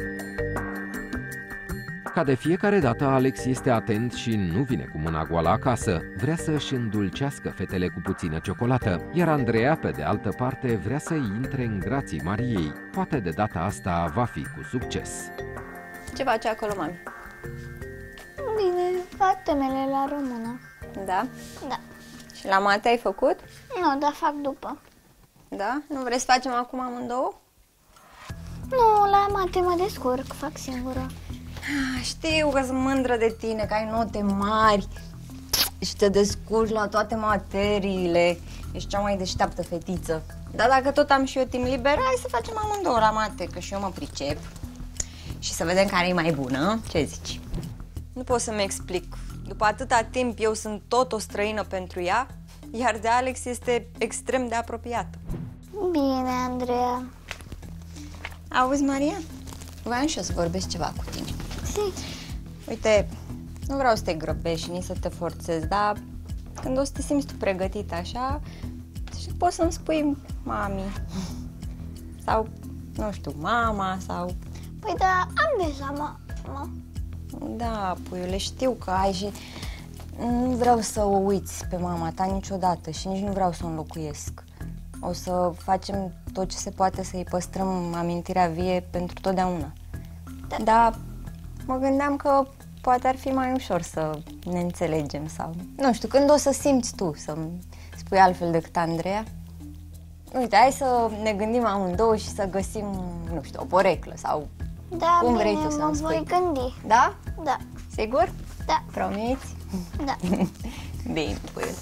Ca de fiecare dată, Alex este atent și nu vine cu mâna goală acasă. Vrea să își îndulcească fetele cu puțină ciocolată, iar Andreea, pe de altă parte, vrea să intre în grații Mariei. Poate de data asta va fi cu succes. Ce faci acolo, mami? Bine, fac temele la română. Da? Da. Și la mate ai făcut? Nu, dar fac după. Da? Nu vrei să facem acum amândouă? Nu, la mate mă descurc, fac singură. Știu că sunt mândră de tine, că ai note mari și te descurci la toate materiile. Ești cea mai deșteaptă fetiță. Dar dacă tot am și eu timp liber, hai să facem amândouă la mate, că și eu mă pricep. Și să vedem care e mai bună. Ce zici? Nu pot să-mi explic. După atâta timp eu sunt tot o străină pentru ea, iar de Alex este extrem de apropiată. Bine, Andreea. Auzi, Maria? Voiam și eu să vorbesc ceva cu tine. Si. Uite, nu vreau să te grăbești și nici să te forțezi, dar când o să te simți tu pregătită așa, și poți să-mi spui mami. Sau, nu știu, mama, sau... Păi da, am deja mă. mă. Da, puiule, știu că ai și... Nu vreau să o uiți pe mama ta niciodată și nici nu vreau să o înlocuiesc. O să facem tot ce se poate să-i păstrăm amintirea vie pentru totdeauna. Da. Dar mă gândeam că poate ar fi mai ușor să ne înțelegem sau... Nu știu, când o să simți tu să-mi spui altfel decât Andreea? Uite, hai să ne gândim amândouă și să găsim, nu știu, o poreclă sau Da, cum bine, vrei tu mă să-mi spui. voi gândi. Da? Da. Sigur? Da. Promiți? Da. Bine, păi.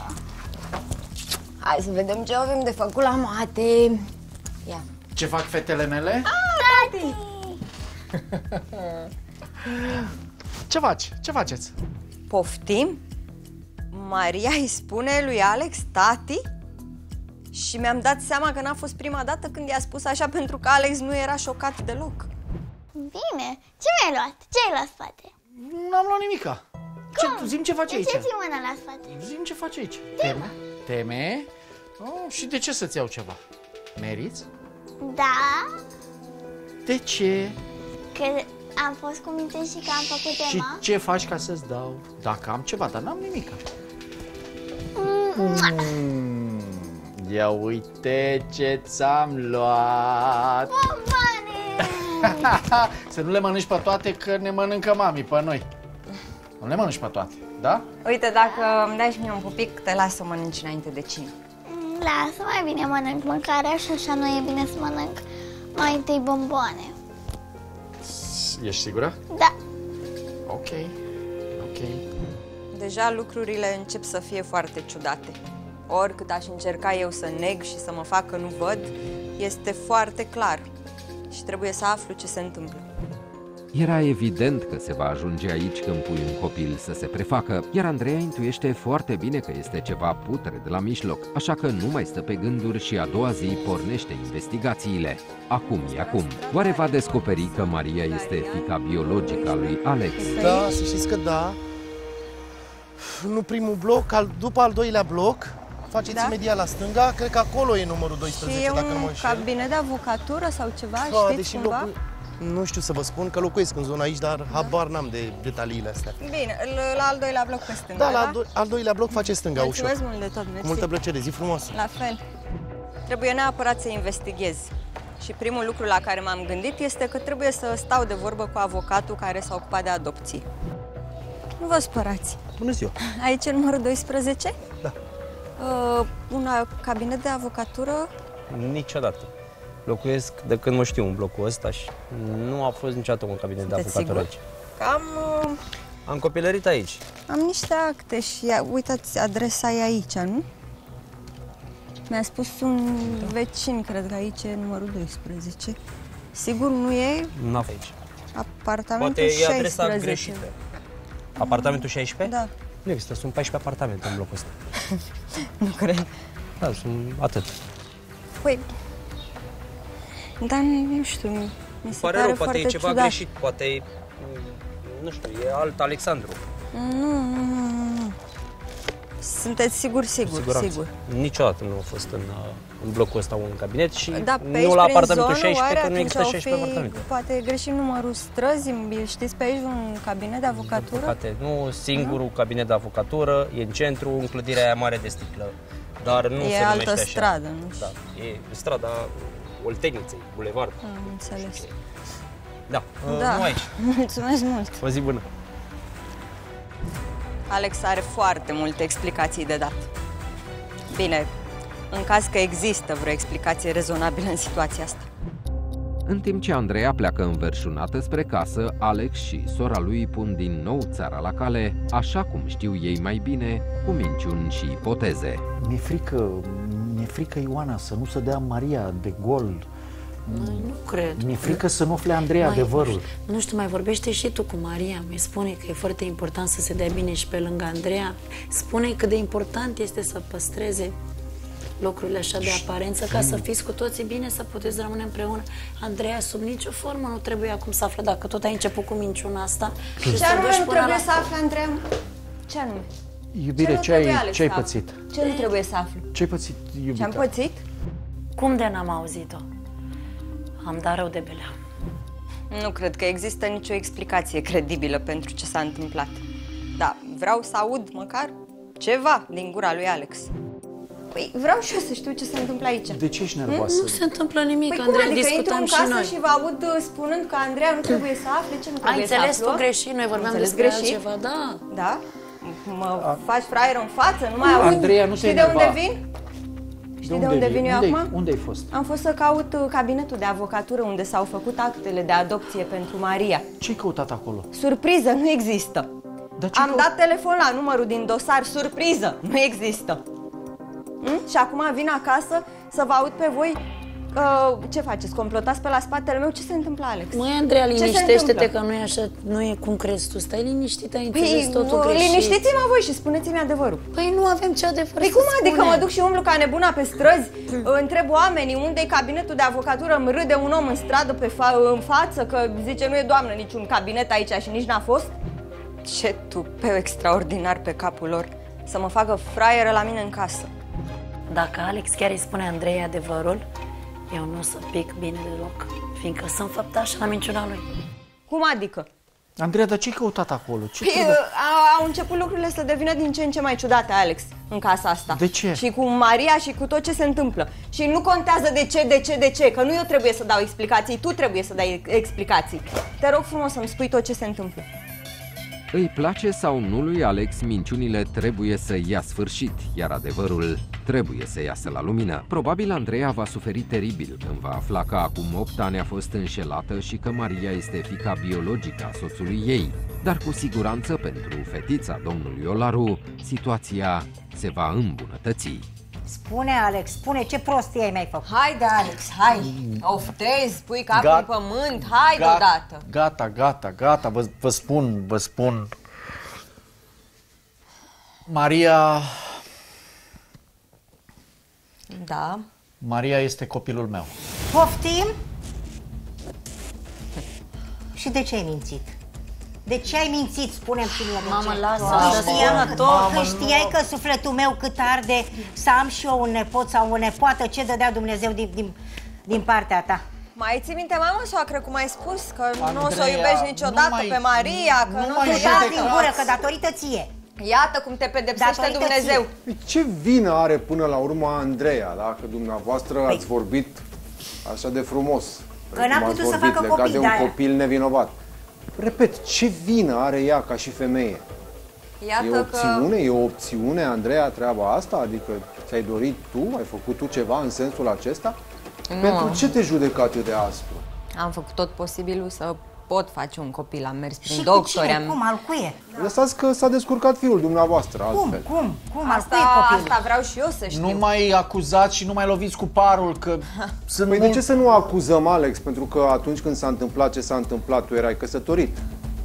Hai să vedem ce avem de făcut la mate. Ia. Ce fac fetele mele? Tati! Ce faci? Ce faceți? Poftim? Maria îi spune lui Alex tati? Și mi-am dat seama că n-a fost prima dată când i-a spus așa, pentru că Alex nu era șocat deloc. Bine. Ce mi-ai luat? Ce ai la spate? N-am luat nimica. Ce, zi-mi ce faci De aici? ce ții mâna la spate? Zi-mi ce faci aici. Teme? Teme? Oh, și de ce să-ți iau ceva? Meriți? Da, De ce? că am fost cu minte și că am făcut Și tema. ce faci ca să-ți dau? Dacă am ceva, dar n-am nimic. Mm, ia uite ce ți-am luat. Bombane! Să nu le mănânci pe toate, că ne mănâncă mami pe noi. Nu le mănânci pe toate, da? Uite, dacă îmi dai și mie un pupic, te las să mănânci înainte de cine. Lasă, mai bine mănânc mâncarea și așa nu e bine să mănânc mai întâi bomboane. Ești sigură? Da. Ok, ok. Deja lucrurile încep să fie foarte ciudate. Oricât aș încerca eu să neg și să mă fac că nu văd, este foarte clar și trebuie să aflu ce se întâmplă. Era evident că se va ajunge aici când pui un copil să se prefacă, iar Andreea intuiește foarte bine că este ceva putred la mijloc, așa că nu mai stă pe gânduri și a doua zi pornește investigațiile. Acum e acum. Oare va descoperi că Maria este fiica biologică a lui Alex? Da, să știți că da. Nu primul bloc, al, după al doilea bloc, faceți da? imediat la stânga, cred că acolo e numărul doisprezece, și e dacă nu mă un înșel. cabinet de avocatură sau ceva, Da, știți deși cumva? locul... Nu știu să vă spun că locuiesc în zona aici, dar da. habar n-am de detaliile astea. Bine, la al doilea bloc pe stânga, da? Da, la do- al doilea bloc face stânga ușor. Mulțumesc mult de tot, mersi. Cu multă plăcere, zi frumoasă. La fel. Trebuie neapărat să investighez. Și primul lucru la care m-am gândit este că trebuie să stau de vorbă cu avocatul care s-a ocupat de adopție. Nu vă spărați. Bună ziua. Aici e numărul doisprezece? Da. Uh, un cabinet de avocatură? Niciodată. Locuiesc de când mă știu în blocul ăsta și nu a fost niciodată un cabinet Sunteți de avocatură aici. Cam... Uh, Am copilărit aici. am niște acte și uitați, adresa e aici, nu? Mi-a spus un vecin, cred că aici e numărul doisprezece. Sigur nu e? Nu a aici. Apartamentul Poate e adresa șaisprezece. greșită. Apartamentul șaisprezece? Da. Nu există, sunt paisprezece apartamente în blocul ăsta. Nu cred. Da, sunt atât. Păi, dar nu știu, mi se Pare pare rău, poate e ceva ciudat. greșit, poate e, nu știu, e alt Alexandru. Nu, nu, nu, nu. Sunteți sigur, sigur, sigur. Niciodată nu a fost în, în blocul ăsta un cabinet și Da, pe nu la prin apartamentul zonă, șaisprezece, oare că nu există atunci șaisprezece au fi, apartamente. poate greșim numărul străzii, știți pe aici un cabinet de avocatură? Poate nu, singurul cabinet de avocatură e în centru, în clădirea aia mare de sticlă, dar nu E se altă numește așa. stradă, nu știu. Da, e strada Olteniței, bulevard. Am înțeles. Da, Da, nu aici. mulțumesc mult. O zi bună. Alex are foarte multe explicații de dat. Bine, în caz că există vreo explicație rezonabilă în situația asta. În timp ce Andreea pleacă înverșunată spre casă, Alex și sora lui pun din nou țara la cale, așa cum știu ei mai bine, cu minciuni și ipoteze. Mi-e frică, mi-e frică, Ioana, să nu se dea Maria de gol. Măi, nu cred. Mi-e frică să nu afle Andreea Mai, adevărul. Nu știu, mai vorbește și tu cu Maria. Mi spune că e foarte important să se dea bine și pe lângă Andreea. Spune cât de important este să păstreze lucrurile așa de aparență, ca să fiți cu toții bine, să puteți rămâne împreună. Andreea, sub nicio formă nu trebuie acum să afle, dacă tot ai început cu minciuna asta. Ce anume nu trebuie să afle, Andreea? Ce anume? Iubire, ce ai, ce ai pățit? Ce nu trebuie să aflu? Ce ai pățit, iubita? Ce-am pățit? Cum de n-am auzit-o? Am dat rău de belea. Nu cred că există nicio explicație credibilă pentru ce s-a întâmplat. Da, vreau să aud măcar ceva din gura lui Alex. Păi vreau și eu să știu ce se întâmplă aici. De ce ești nervoasă? Nu se întâmplă nimic, Păi Andreea, cum adică intru discutăm în și casă noi. și vă aud spunând că Andreea nu trebuie să afle, ce nu Ai trebuie să înțeles aflu? tu greșit, noi vorbeam Înțeles despre greșit? altceva, da. Da? Mă faci fraier în față? Nu mai aud? Andreea, nu te Știi de unde enerva. vin? Știi de unde vin eu unde acum? Unde ai fost? Am fost să caut uh, cabinetul de avocatură unde s-au făcut actele de adopție pentru Maria. Ce-ai căutat acolo? Surpriză, nu există. Am dat telefon la numărul din dosar, surpriză, nu există. Hm? Și acum vin acasă să vă aud pe voi. Uh, ce faceți? Complotați pe la spatele meu? Ce se întâmplă, Alex? Măi, Andreea, Ce se liniștește-te întâmplă? că nu e așa, nu e cum crezi tu. Stai liniștită, ai înțeles Păi, totul greșit. liniștiți-mă voi și spuneți-mi adevărul. Păi nu avem ce adevăr Păi să cum adică spunem? mă duc și umblu ca nebuna pe străzi, întreb oamenii unde e cabinetul de avocatură, îmi râde un om în stradă pe fa- în față că zice nu e doamnă niciun cabinet aici și nici n-a fost? Ce tupeu extraordinar pe capul lor, să mă facă fraieră la mine în casă. Dacă Alex chiar îi spune Andrei adevărul, eu nu o să pic bine deloc, fiindcă sunt făptașă la minciuna lui. Cum adică? Andreea, dar ce-ai căutat acolo? Ce Păi, trebuie? au început lucrurile să devină din ce în ce mai ciudate, Alex, în casa asta. De ce? Și cu Maria și cu tot ce se întâmplă. Și nu contează de ce, de ce, de ce, că nu eu trebuie să dau explicații, tu trebuie să dai explicații. Te rog frumos să-mi spui tot ce se întâmplă. Îi place sau nu lui Alex, minciunile trebuie să ia sfârșit, iar adevărul trebuie să iasă la lumină. Probabil Andreea va suferi teribil când va afla că acum opt ani a fost înșelată și că Maria este fiica biologică a soțului ei. Dar cu siguranță pentru fetița domnului Olaru, situația se va îmbunătăți. Spune, Alex, spune ce prostie ai mai făcut. Haide, Alex, hai! Oftezi, pui capul Gat- în pământ, hai Gat- deodată! Gata, gata, gata, vă, vă spun, vă spun. Maria... Da? Maria este copilul meu. Poftim? Și de ce ai mințit? De ce ai mințit? Spune-mi și mie de Mamă, ce. lasă, Că să știam, spună că, tot. că știai că sufletul meu cât arde să am și eu un nepot sau o nepoată, ce dădea Dumnezeu din, din, din partea ta. Mai ții minte, mama soacră, cum ai spus? Că nu o să o Andreea, iubești niciodată nu mai- pe Maria, că nu nu, mai te Tu judecați. dați din gură, că datorită ție. Iată cum te pedepsește Datorită Dumnezeu. ție. Ce vină are până la urmă Andreea, dacă dumneavoastră Păi- ați vorbit așa de frumos? Că n-a Cum ați putut să vorbit, facă legat copii de de un aia. copil nevinovat. Repet, ce vină are ea ca și femeie? Iată E o opțiune? E o opțiune, Andreea, treaba asta? Adică ți-ai dorit tu? Ai făcut tu ceva în sensul acesta? Nu. Pentru ce te judeci atât de aspru? Am făcut tot posibilul să pot face un copil, am mers prin Și cu doctori. cine? Am... Cum? Al cuie? Lăsați că s-a descurcat fiul dumneavoastră Cum? altfel. Cum? Cum? Al Asta, cuie copilul? asta vreau și eu să știu. Nu mai acuzați și nu mai loviți cu parul, că sunt Păi de mult... ce să nu acuzăm, Alex? Pentru că atunci când s-a întâmplat ce s-a întâmplat, tu erai căsătorit.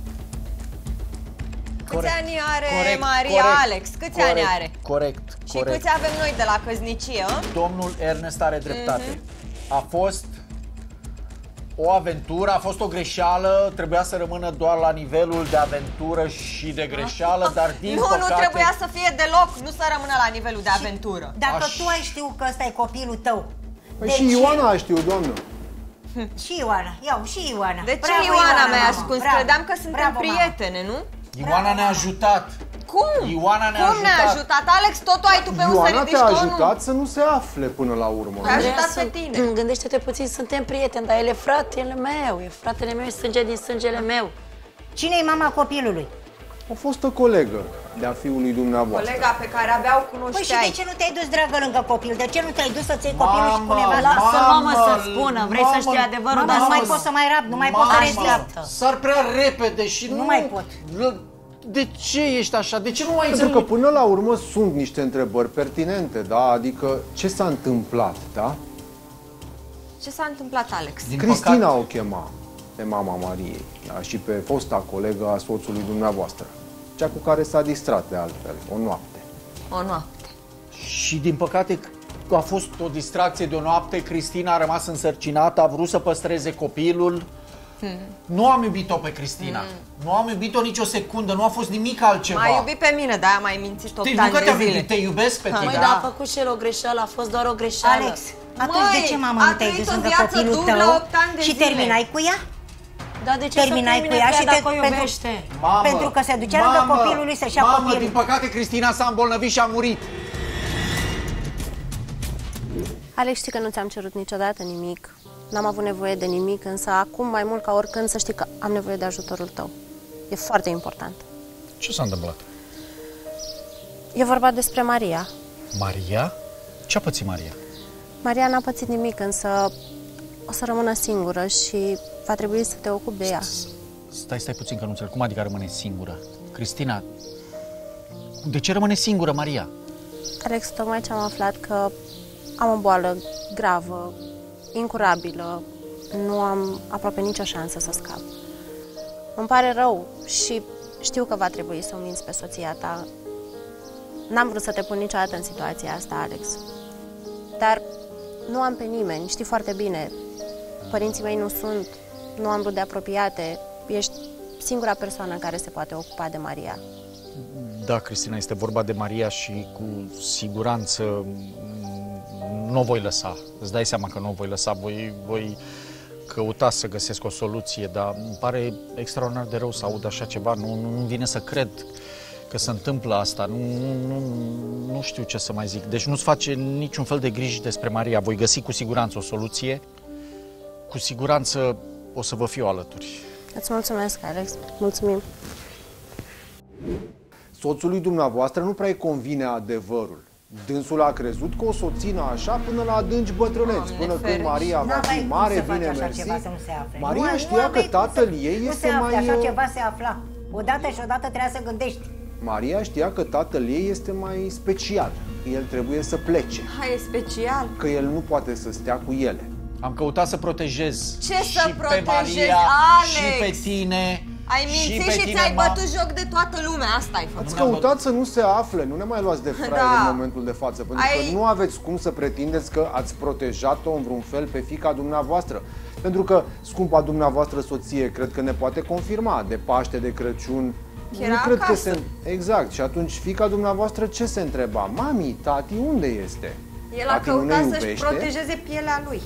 Câți ani are corect, Maria, corect, Alex? Câți corect, ani are? Corect, Și corect. câți avem noi de la căsnicie, a? Domnul Ernest are dreptate. A fost o aventură, a fost o greșeală, trebuia să rămână doar la nivelul de aventură și de greșeală, dar din Nu, păcate... nu trebuia să fie deloc, nu să rămână la nivelul de aventură. Dacă Aș- tu ai știut că ăsta e copilul tău, Păi de și ce? Ioana a știut, doamnă. Și Ioana, iau, și Ioana. De ce Bravo, Ioana mi-a mamă, ascuns? bravo. Credeam că suntem Bravo, mamă. prietene, nu? Ioana ne-a ajutat. Cum? Ioana ne-a Cum ne-a ajutat. ajutat? Alex, totul ai tu pe un să Ioana ridici te-a tonul. ajutat să nu se afle până la urmă. Te-a ajutat pe sunt- tine. Gândește-te puțin, suntem prieteni, dar el e fratele meu, e fratele meu, e sânge din sângele meu. Cine e mama copilului? O fostă colegă de-a fiului dumneavoastră. Colega pe care abia o Păi și cunoșteai. de ce nu te-ai dus, dragă, lângă copil? De ce nu te-ai dus să-ți iei copilul și cu Mamă, nevasta? Lasă, mamă, Mamă, să spună, vrei să mamă, știi adevărul, Mama, dar nu mai să- pot să mai rab, nu mai pot să Mamă, respect. sar prea repede și nu... Nu mai pot. De ce ești așa? De ce nu mai Pentru că înțelegi? până la urmă sunt niște întrebări pertinente, da? Adică ce s-a întâmplat, da? Ce s-a întâmplat, Alex? Din Cristina păcate- o chema pe mama Mariei, da? Și pe fosta colegă a soțului dumneavoastră, cea cu care s-a distrat de altfel, o noapte. O noapte. Și din păcate a fost o distracție de o noapte, Cristina a rămas însărcinată, a vrut să păstreze copilul. Hmm. Nu am iubit-o pe Cristina. Hmm. Nu am iubit-o nicio secundă, nu a fost nimic altceva. M-a iubit pe mine, de-aia m-ai mințit opt Te, nu ani că de te-am zile. iubit, te iubesc pe tine. Măi, Da. dar a făcut și el o greșeală, a fost doar o greșeală. Alex, atunci Măi, de ce, mamă, a nu te-ai trăit dus o lângă viață copilul dublă tău opt ani de și zile. terminai cu ea? Dar de ce Terminai să cu ea și te, dacă o pentru, iubește? Mamă, pentru că se ducea lângă mamă, copilul lui să-și ia mamă, copilul. din păcate Cristina s-a îmbolnăvit și a murit. Alex, știi că nu ți-am cerut niciodată nimic. N-am avut nevoie de nimic, însă acum, mai mult ca oricând, să știi că am nevoie de ajutorul tău. E foarte important. Ce s-a întâmplat? E vorba despre Maria. Maria? Ce-a pățit Maria? Maria n-a pățit nimic, însă o să rămână singură și va trebui să te ocupi de ea. Stai, stai puțin că nu înțeleg. Cum adică rămâne singură? Cristina, de ce rămâne singură Maria? Alex, tocmai ce am aflat că am o boală gravă, incurabilă, nu am aproape nicio șansă să scap. Îmi pare rău și știu că va trebui să o minți pe soția ta. N-am vrut să te pun niciodată în situația asta, Alex. Dar nu am pe nimeni, știi foarte bine. Părinții mei nu sunt, nu am rude apropiate. Ești singura persoană care se poate ocupa de Maria. Da, Cristina, este vorba de Maria și cu siguranță mm, nu o voi lăsa. Îți dai seama că nu o voi lăsa. Voi, voi căutat să găsesc o soluție, dar îmi pare extraordinar de rău să aud așa ceva. Nu, nu, nu vine să cred că se întâmplă asta. Nu, nu, nu, nu știu ce să mai zic. Deci nu-ți face niciun fel de griji despre Maria. Voi găsi cu siguranță o soluție. Cu siguranță o să vă fiu alături. Îți mulțumesc, Alex. Mulțumim. Soțului dumneavoastră nu prea-i convine adevărul. Dânsul a crezut că o să o țină așa până la adânci bătrâneți, până când Maria va fi mare, bine mersi. Maria știa că tatăl ei este mai... Așa ceva se afla. Odată și odată trebuia să gândești. Maria știa că tatăl ei este mai special. El trebuie să plece. Hai, e special. Că el nu poate să stea cu ele. Am căutat să protejez Ce și să pe protejezi, Maria, Alex? și pe tine. Ai mințit și, și ți-ai bătut joc de toată lumea, asta ai făcut. Ați căutat să nu se afle, nu ne mai luați de fraier Da. în momentul de față, pentru Ai- că nu aveți cum să pretindeți că ați protejat-o în vreun fel pe fiica dumneavoastră. Pentru că scumpa dumneavoastră soție, cred că ne poate confirma, de Paște, de Crăciun, Era nu cred acasă. că se... Exact, și atunci fiica dumneavoastră ce se întreba? Mami, tati, unde este? El a Tati nu ne căutat să-și iubește? protejeze pielea lui.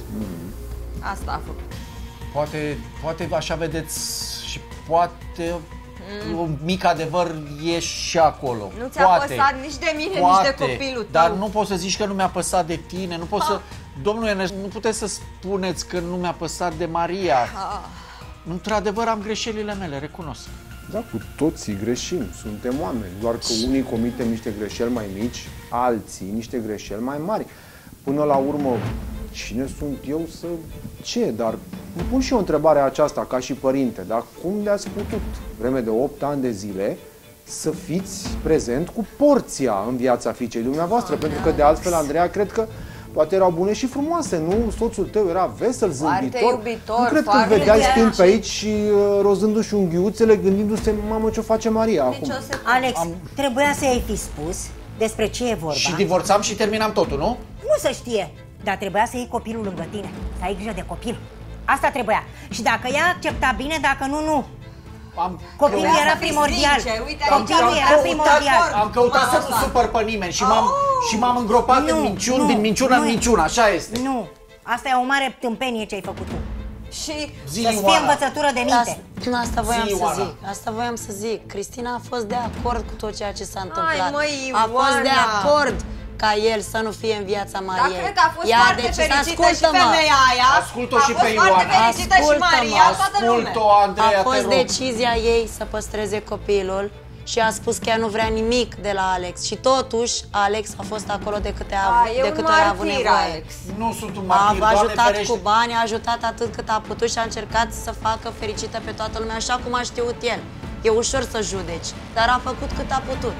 Asta a făcut. Poate, poate așa vedeți și poate mm. un mic adevăr e și acolo. Nu ți-a Poate, păsat nici de mine, poate, nici de copilul tău. Dar nu poți să zici că nu mi-a păsat de tine, nu poți Ha. să... Domnule Ernest, nu puteți să spuneți că nu mi-a păsat de Maria. Ah. Într-adevăr am greșelile mele, recunosc. Da, cu toții greșim, suntem oameni, doar că unii comitem niște greșeli mai mici, alții niște greșeli mai mari. Până la urmă, cine sunt eu să... Ce? Dar îmi pun și eu întrebarea aceasta ca și părinte, dar cum le-ați putut, vreme de opt ani de zile, să fiți prezent cu porția în viața fiicei dumneavoastră? Pentru că de altfel, Andreea, cred că poate erau bune și frumoase, nu? Soțul tău era vesel, zâmbitor. iubitor, Nu cred că foarte îl vedeai iubitor. stând pe aici și uh, rozându-și unghiuțele, gândindu-se, mamă, ce face Maria acum? Alex, trebuia să i-ai fi spus despre ce e vorba. Și divorțam și terminam totul, nu? Nu se știe, dar trebuia să iei copilul lângă tine, să ai grijă de copil. Asta trebuia. Și dacă ea accepta bine, dacă nu, nu. Am Copilul Trebuia era să fii primordial. sincer, uite, Copilul aici era am primordial. căutat- Am căutat să Asta. nu supăr pe nimeni și m-am, și m-am îngropat Nu, în minciuni, nu, din minciună nu în e. minciună, așa este. Nu, asta e o mare tâmpenie ce ai făcut tu. Și Zi, să-ți fie Ioana. învățătură de minte. Asta, asta voiam Zi, să Ioana. zic. Asta voiam să zic. Cristina a fost de acord cu tot ceea ce s-a întâmplat. măi, a fost de Ioana. acord ca el să nu fie în viața Dar Mariei. cred că a fost Ea foarte decis, fericită și ascultă-mă. femeia aia. Ascult-o A și fost pe foarte Ioana. fericită și Ascultă-mă. Maria, toată lumea. Ascult-o, Andreea, A te fost rog. decizia ei să păstreze copilul și a spus că ea nu vrea nimic de la Alex. Și totuși, Alex a fost acolo de câte a, A, e de un câte ori a avut martir, nevoie. Alex. Nu sunt un A martir, Doamne ajutat ferește. cu bani, a ajutat atât cât a putut și a încercat să facă fericită pe toată lumea, așa cum a știut el. E ușor să judeci, dar a făcut cât a putut.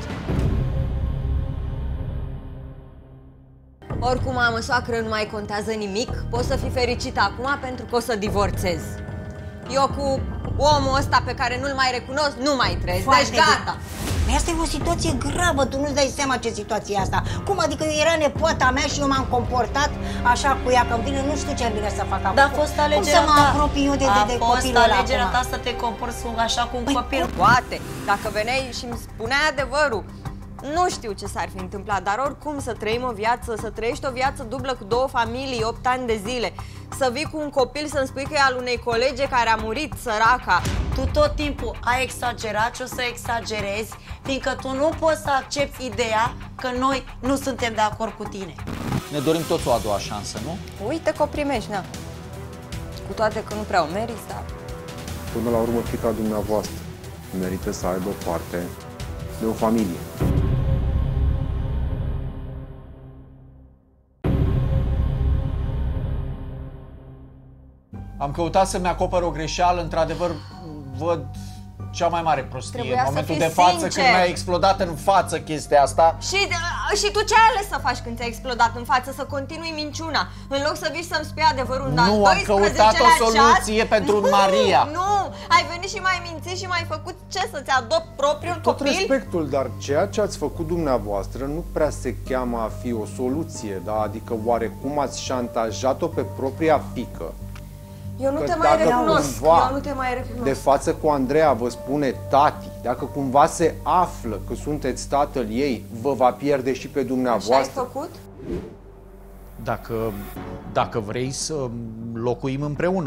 Oricum, mamă, soacră, nu mai contează nimic. Poți să fii fericită acum pentru că o să divorțezi. Eu cu omul ăsta pe care nu-l mai recunosc, nu mai trăiesc. Foarte Deci gata. bine. Asta e o situație gravă, tu nu-ți dai seama ce situație e asta. Cum adică era nepoata mea și eu m-am comportat așa cu ea, că vine, nu știu ce vine să fac acum. Dar a fost alegerea Cum să mă ta. apropii eu de, de, de A fost copilul ăla alegerea acum? ta să te comporți așa cu un Păi, copil. Poate, dacă veneai și îmi spuneai adevărul, nu știu ce s-ar fi întâmplat, dar oricum să trăim o viață, să trăiești o viață dublă cu două familii, opt ani de zile, să vii cu un copil să-mi spui că e al unei colege care a murit, săraca. Tu tot timpul ai exagerat și o să exagerezi, fiindcă tu nu poți să accepti ideea că noi nu suntem de acord cu tine. Ne dorim toți o a doua șansă, nu? Uite că o primești, na. Cu toate că nu prea o meriți, dar... Până la urmă, fiica dumneavoastră merită să aibă parte de o familie. Am căutat să-mi acopăr o greșeală, într-adevăr văd cea mai mare prostie. Trebuia în să momentul fii de față, sincer. când mi-a explodat în față chestia asta. Și, și tu ce ai ales să faci când ți-a explodat în față? Să continui minciuna. În loc să vii să-mi spui adevărul în Nu, am doisprezecelea căutat o soluție ceas, pentru nu, Maria. Nu, ai venit și mai mințit și mai făcut ce? Să-ți adopt propriul Tot copil? respectul, dar ceea ce ați făcut dumneavoastră nu prea se cheamă a fi o soluție, da? Adică oarecum ați șantajat-o pe propria fiică. Eu nu Că te mai dacă recunosc, cumva eu nu te mai recunosc. de față cu Andreea vă spune tati, dacă cumva se află că sunteți tatăl ei, vă va pierde și pe Așa ai dumneavoastră. făcut? Dacă, dacă vrei să locuim împreună,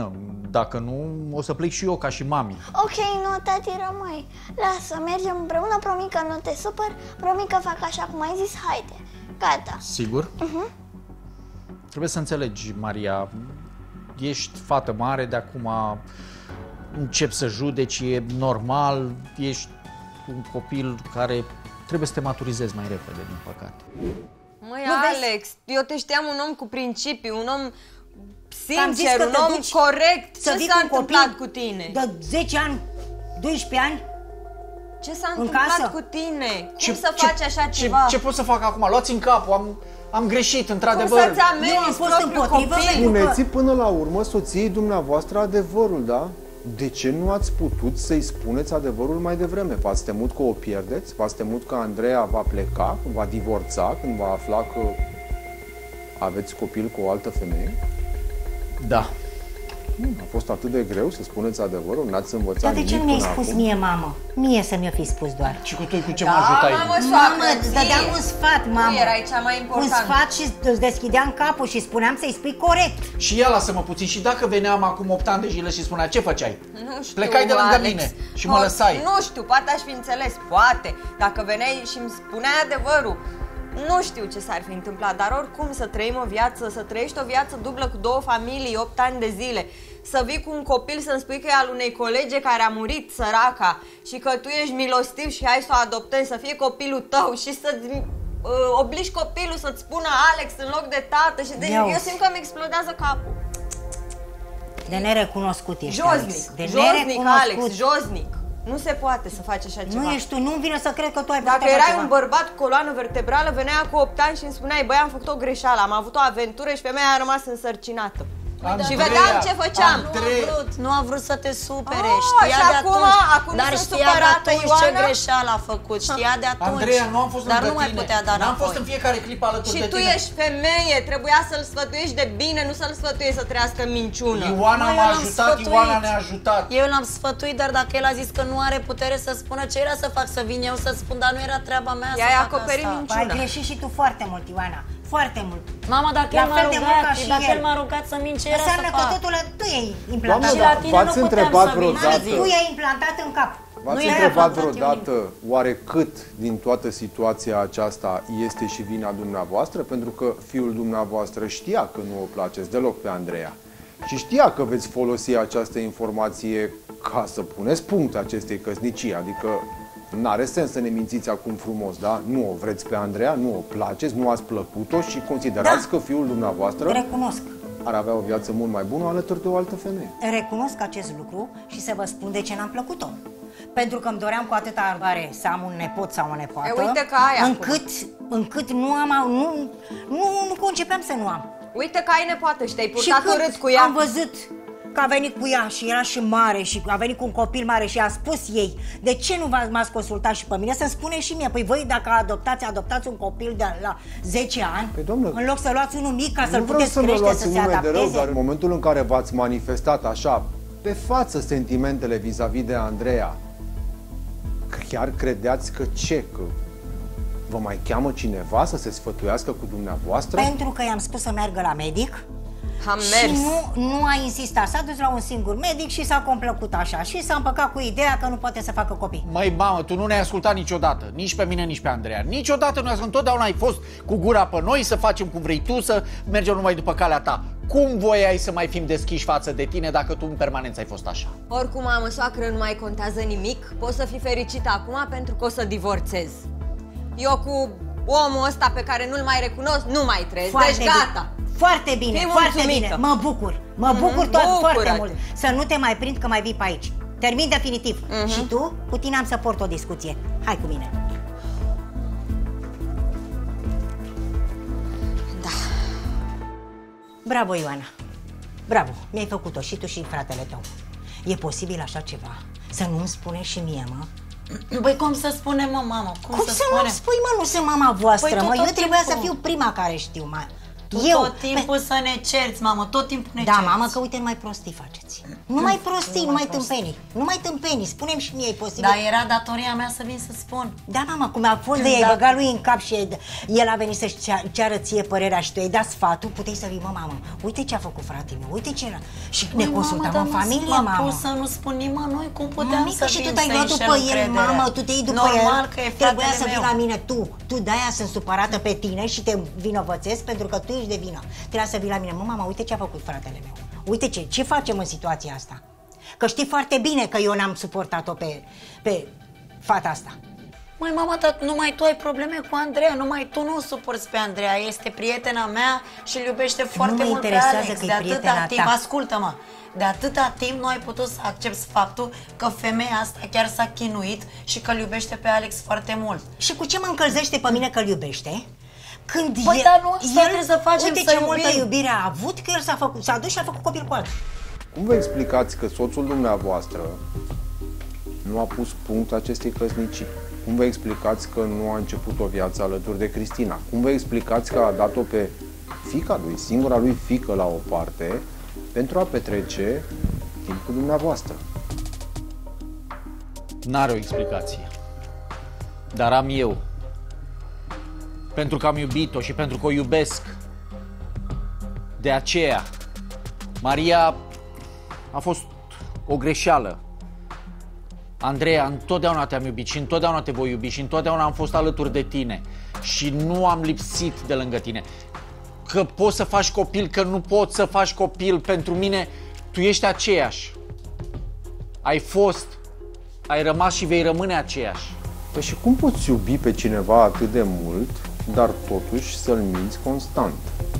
Dacă nu, o să plec și eu ca și mami. Ok, nu, tati, rămâi. Lasă, mergem împreună, promit că nu te supăr, promit că fac așa cum ai zis, haide. Gata. Sigur? Uh-huh. Trebuie să înțelegi, Maria, ești fată mare, de acum încep să judeci, e normal, ești un copil care trebuie să te maturizezi mai repede, din păcate. Măi, Nu Alex, eu te știam un om cu principii, un om Am zis sincer, că un te om duci corect. să Ce vii s-a cu un întâmplat copil cu tine? de zece ani, doisprezece ani? Ce s-a în întâmplat casă? cu tine? Cum Ce- să ce- faci așa ce, ceva? Ce pot să fac acum? Luați în capul, am, am greșit, într-adevăr. Cum să-ți ameninți propriul copil? Spuneți până la urmă soției dumneavoastră adevărul, da? De ce nu ați putut să-i spuneți adevărul mai devreme? V-ați temut că o pierdeți? V-ați temut că Andreea va pleca, va divorța, când va afla că aveți copil cu o altă femeie? Da. A fost atât de greu să spuneți adevărul? N-ați învățat Dar de nimic ce nu mi-ai până spus acum? mie, mamă? Mie să mi-o fi spus doar. Și cu tu, cu ce Da, mă ajutai? mamă, Mamă, soacră, îți ție. dădeam un sfat, mamă. Tu erai cea mai Un importantă. sfat și îți deschideam capul și spuneam să-i spui corect. Și ea lasă-mă puțin. Și dacă veneam acum opt ani de zile și spunea, ce făceai? Nu știu, Plecai de lângă Alex. mine și mă Nu, lăsai. Nu știu, poate aș fi înțeles, poate. Dacă veneai și îmi spuneai adevărul, nu știu ce s-ar fi întâmplat, dar oricum să trăim o viață, să trăiești o viață dublă cu două familii, opt ani de zile, să vii cu un copil să-mi spui că e al unei colege care a murit, săraca, și că tu ești milostiv și hai să o adoptezi, să fie copilul tău și să uh, obligi copilul să-ți spună Alex în loc de tată și de, eu simt că îmi explodează capul. De nerecunoscut ești, Josnic, Alex. De josnic, Alex, nerecunoscut. josnic. Nu se poate să faci așa ceva. Nu ești tu, nu-mi vine să cred că tu ai Dacă făcut așa erai ceva. un bărbat cu coloană vertebrală, venea cu opt ani și îmi spuneai, băi, am făcut o greșeală, am avut o aventură și femeia a rămas însărcinată. Andreea, și vedeam ce făceam. Nu a vrut, nu a vrut să te supere, Oh, știa și de acum- atunci, acum nu dar sunt știa de supărată, atunci ce Ioana? greșeală a făcut, știa de atunci. Andreea, nu am fost dar lângă nu mai tine. putea da N-am înapoi. fost în fiecare clip alături Și de tu tine. ești femeie, trebuia să-l sfătuiești de bine, nu să-l sfătuiești să trăiască în minciună. Ioana Mă, eu m-a l-am ajutat, sfătuit. Ioana ne-a ajutat. Eu l-am sfătuit, dar dacă el a zis că nu are putere să spună ce era să fac, să vin eu să spun, dar nu era treaba mea I-ai să fac acoperit asta. minciuna. Ai greșit și tu foarte mult, Ioana. Foarte mult. Mama, dacă La el m-a fel de mult ca rugat, și dacă el. el m-a rugat să mint, ce era să Înseamnă că fac? totul la tu i-ai implantat. Și la tine v-ați nu puteam întrebat să vin. vreodată- Tu i-ai implantat în cap. V-ați Nu i-ai întrebat implantat eu vreodată oare cât din toată situația aceasta este și vina dumneavoastră? Pentru că fiul dumneavoastră știa că nu o placeți deloc pe Andreea și știa că veți folosi această informație ca să puneți punct acestei căsnicii, adică n-are sens să ne mințiți acum frumos, da? Nu o vreți pe Andreea, nu o placeți, nu ați plăcut-o și considerați Da. că fiul dumneavoastră Recunosc. ar avea o viață mult mai bună alături de o altă femeie. Recunosc acest lucru și să vă spun de ce n-am plăcut-o. Pentru că îmi doream cu atâta ardare să am un nepot sau o nepoată, E, uite că ai încât, încât nu am, nu, nu, nu concepeam să nu am. Uite că ai nepoată și te-ai Și purtat când urât cu ea. am văzut că a venit cu ea și era și mare și a venit cu un copil mare și a spus ei, de ce nu m-ați consultat și pe mine? Să-mi spune și mie, păi voi dacă adoptați, adoptați un copil de la zece ani, Păi, doamnă, în loc să luați unul mic ca să-l nu vreau puteți să mă crește, luați să în se nume de adapteze. rău, dar în momentul în care v-ați manifestat așa, pe față, sentimentele vis-a-vis de Andreea, chiar credeați că ce? Că vă mai cheamă cineva să se sfătuiască cu dumneavoastră? Pentru că i-am spus să meargă la medic. Am Și mers. nu, nu a insistat, s-a dus la un singur medic și s-a complăcut așa și s-a împăcat cu ideea că nu poate să facă copii. Măi, mamă, tu nu ne-ai ascultat niciodată, nici pe mine, nici pe Andreea. Niciodată nu ai ascultat, întotdeauna ai fost cu gura pe noi, să facem cum vrei tu, să mergem numai după calea ta. Cum voiai să mai fim deschiși față de tine dacă tu în permanență ai fost așa? Oricum, mamă, soacră, nu mai contează nimic. Poți să fii fericită acum pentru că o să divorțez. Eu cu omul ăsta pe care nu-l mai recunosc, nu mai trăiesc. Foarte Deci bine. gata. Foarte bine, Fii foarte mulțumită. bine. Mă bucur. Mă Mhm, bucur tot foarte bucură-te. mult. Să nu te mai prind că mai vii pe aici. Termin definitiv. Mhm. Și tu, cu tine am să port o discuție. Hai cu mine. Da. Bravo, Ioana. Bravo. Mi-ai făcut-o și tu și fratele tău. E posibil așa ceva? Să nu-mi spune și mie, mă? Băi, cum să spunem, mă, mamă? Cum, Cum să, să spunem? nu spui, mă? Nu sunt mama voastră, Păi, mă. tot Eu trebuia să timpul. fiu prima care știu, mă. Tu Eu, tot timpul pe... să ne cerți, mamă, tot timpul ne da, cerți. Da, mamă, că uite, numai prostii faceți. Numai prostii, numai tâmpenii. Numai tâmpenii, spune-mi și mie, e posibil. Dar era datoria mea să vin să spun. Da, mama, cum a fost de i-ai băgat lui în cap și el a venit să-și ceară ție părerea și tu i-ai dat sfatul, puteai să vii, mă, mamă, uite ce a făcut fratele meu, uite ce era. Și ne consultam în familie, mamă. M-a pus să nu spun nimănui cum puteam să și vin tu te-ai luat după el, mamă, tu te-ai după el. Normal că e fratele trebuia să vii meu. la mine tu. Tu de-aia sunt supărată pe tine și te vinovățesc pentru că tu ești de vină. Trebuia să vii la mine, mă, mama, uite ce a făcut fratele meu. Uite ce, ce facem în situația asta. Că știi foarte bine că eu n-am suportat-o pe, pe fata asta. Măi, mama, dar numai tu ai probleme cu Andreea, numai tu nu o suporți pe Andreea, este prietena mea și îl iubește foarte mult pe Alex. De atâta timp, ascultă-mă, de atâta timp nu ai putut să accepti faptul că femeia asta chiar s-a chinuit și că îl iubește pe Alex foarte mult. Și cu ce mă încălzește pe mine că îl iubește? Când păi, el, dar nu asta el, trebuie să facem, uite să ce iubim. multă iubire a avut, că el s-a făcut, s-a dus și a făcut copil cu altul. Cum vă explicați că soțul dumneavoastră nu a pus punct acestei căsnicii? Cum vă explicați că nu a început o viață alături de Cristina? Cum vă explicați că a dat-o pe fiica lui, singura lui fiică, la o parte pentru a petrece timp cu dumneavoastră? N-are o explicație. Dar am eu. Pentru că am iubit-o și pentru că o iubesc. De aceea, Maria a fost o greșeală. Andreea, întotdeauna te-am iubit și întotdeauna te voi iubi și întotdeauna am fost alături de tine și nu am lipsit de lângă tine. Că poți să faci copil, că nu poți să faci copil, pentru mine tu ești aceeași. Ai fost, ai rămas și vei rămâne aceeași. Păi și cum poți iubi pe cineva atât de mult, dar totuși să-l minți constant?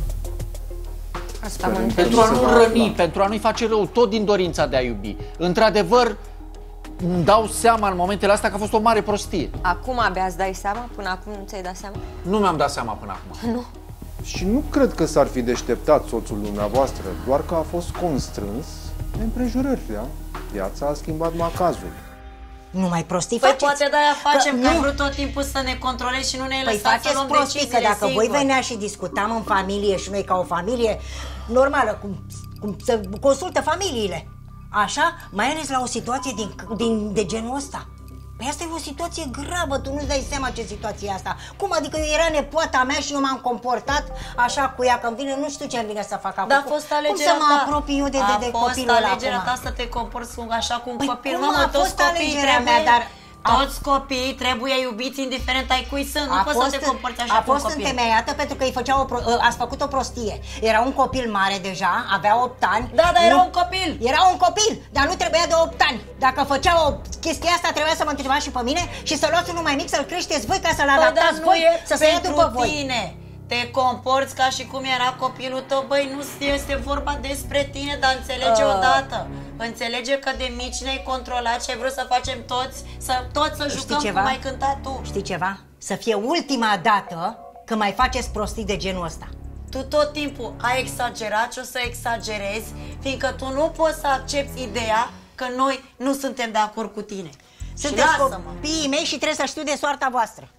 Asta mă pentru a nu răni, pentru a nu-i face rău, tot din dorința de a iubi. Într-adevăr, îmi dau seama în momentele astea că a fost o mare prostie. Acum abia îți dai seama? Până acum nu ți-ai dat seama? Nu mi-am dat seama până acum. Nu. Și nu cred că s-ar fi deșteptat soțul dumneavoastră, doar că a fost constrâns de împrejurări, da? Viața a schimbat macazul. Nu mai prostii păi faceți. poate de-aia facem, că, că nu. am vrut tot timpul să ne controlezi și nu ne-ai păi lăsat să luăm prostii, deciziile că dacă singuri. voi venea și discutam în familie și noi ca o familie normală, cum, cum se consultă familiile, așa, mai ales la o situație din, din, de genul ăsta. Păi asta e o situație gravă, tu nu-ți dai seama ce situație e asta. Cum adică eu era nepoata mea și eu m-am comportat așa cu ea, că îmi vine, nu știu ce îmi vine să fac acum. Dar a fost alegerea cum să mă ta. apropii eu de, de, de copilul ăla A fost alegerea acum? ta să te comporți așa cu un Păi copil. cum Mamă, a toți fost copiii alegerea trebuie, mea, dar... Toți copiii trebuie iubiți indiferent ai cui sunt. Nu A poți fost, să te comporți așa a cu un fost copil. întemeiată pentru că îi făcea o pro, ați făcut o prostie. Era un copil mare deja, avea opt ani. Da, dar era nu, un copil. Era un copil, dar nu trebuia de opt ani. Dacă făcea o chestie asta, trebuia să mă întrebați și pe mine și să luați unul mai mic, să-l creșteți voi, ca să-l adaptați voi, să se ia după voi. Tine. Te comporți ca și cum era copilul tău. Băi, nu este vorba despre tine, dar înțelege uh. odată. Înțelege că de mici ne-ai controlat și ai vrut să facem toți, să toți să jucăm cum ai cântat tu. Știi ceva? Să fie ultima dată când mai faceți prostii de genul ăsta. Tu tot timpul ai exagerat și o să exagerezi, fiindcă tu nu poți să accepti ideea că noi nu suntem de acord cu tine. Sunteți copiii mei și trebuie să știu de soarta voastră.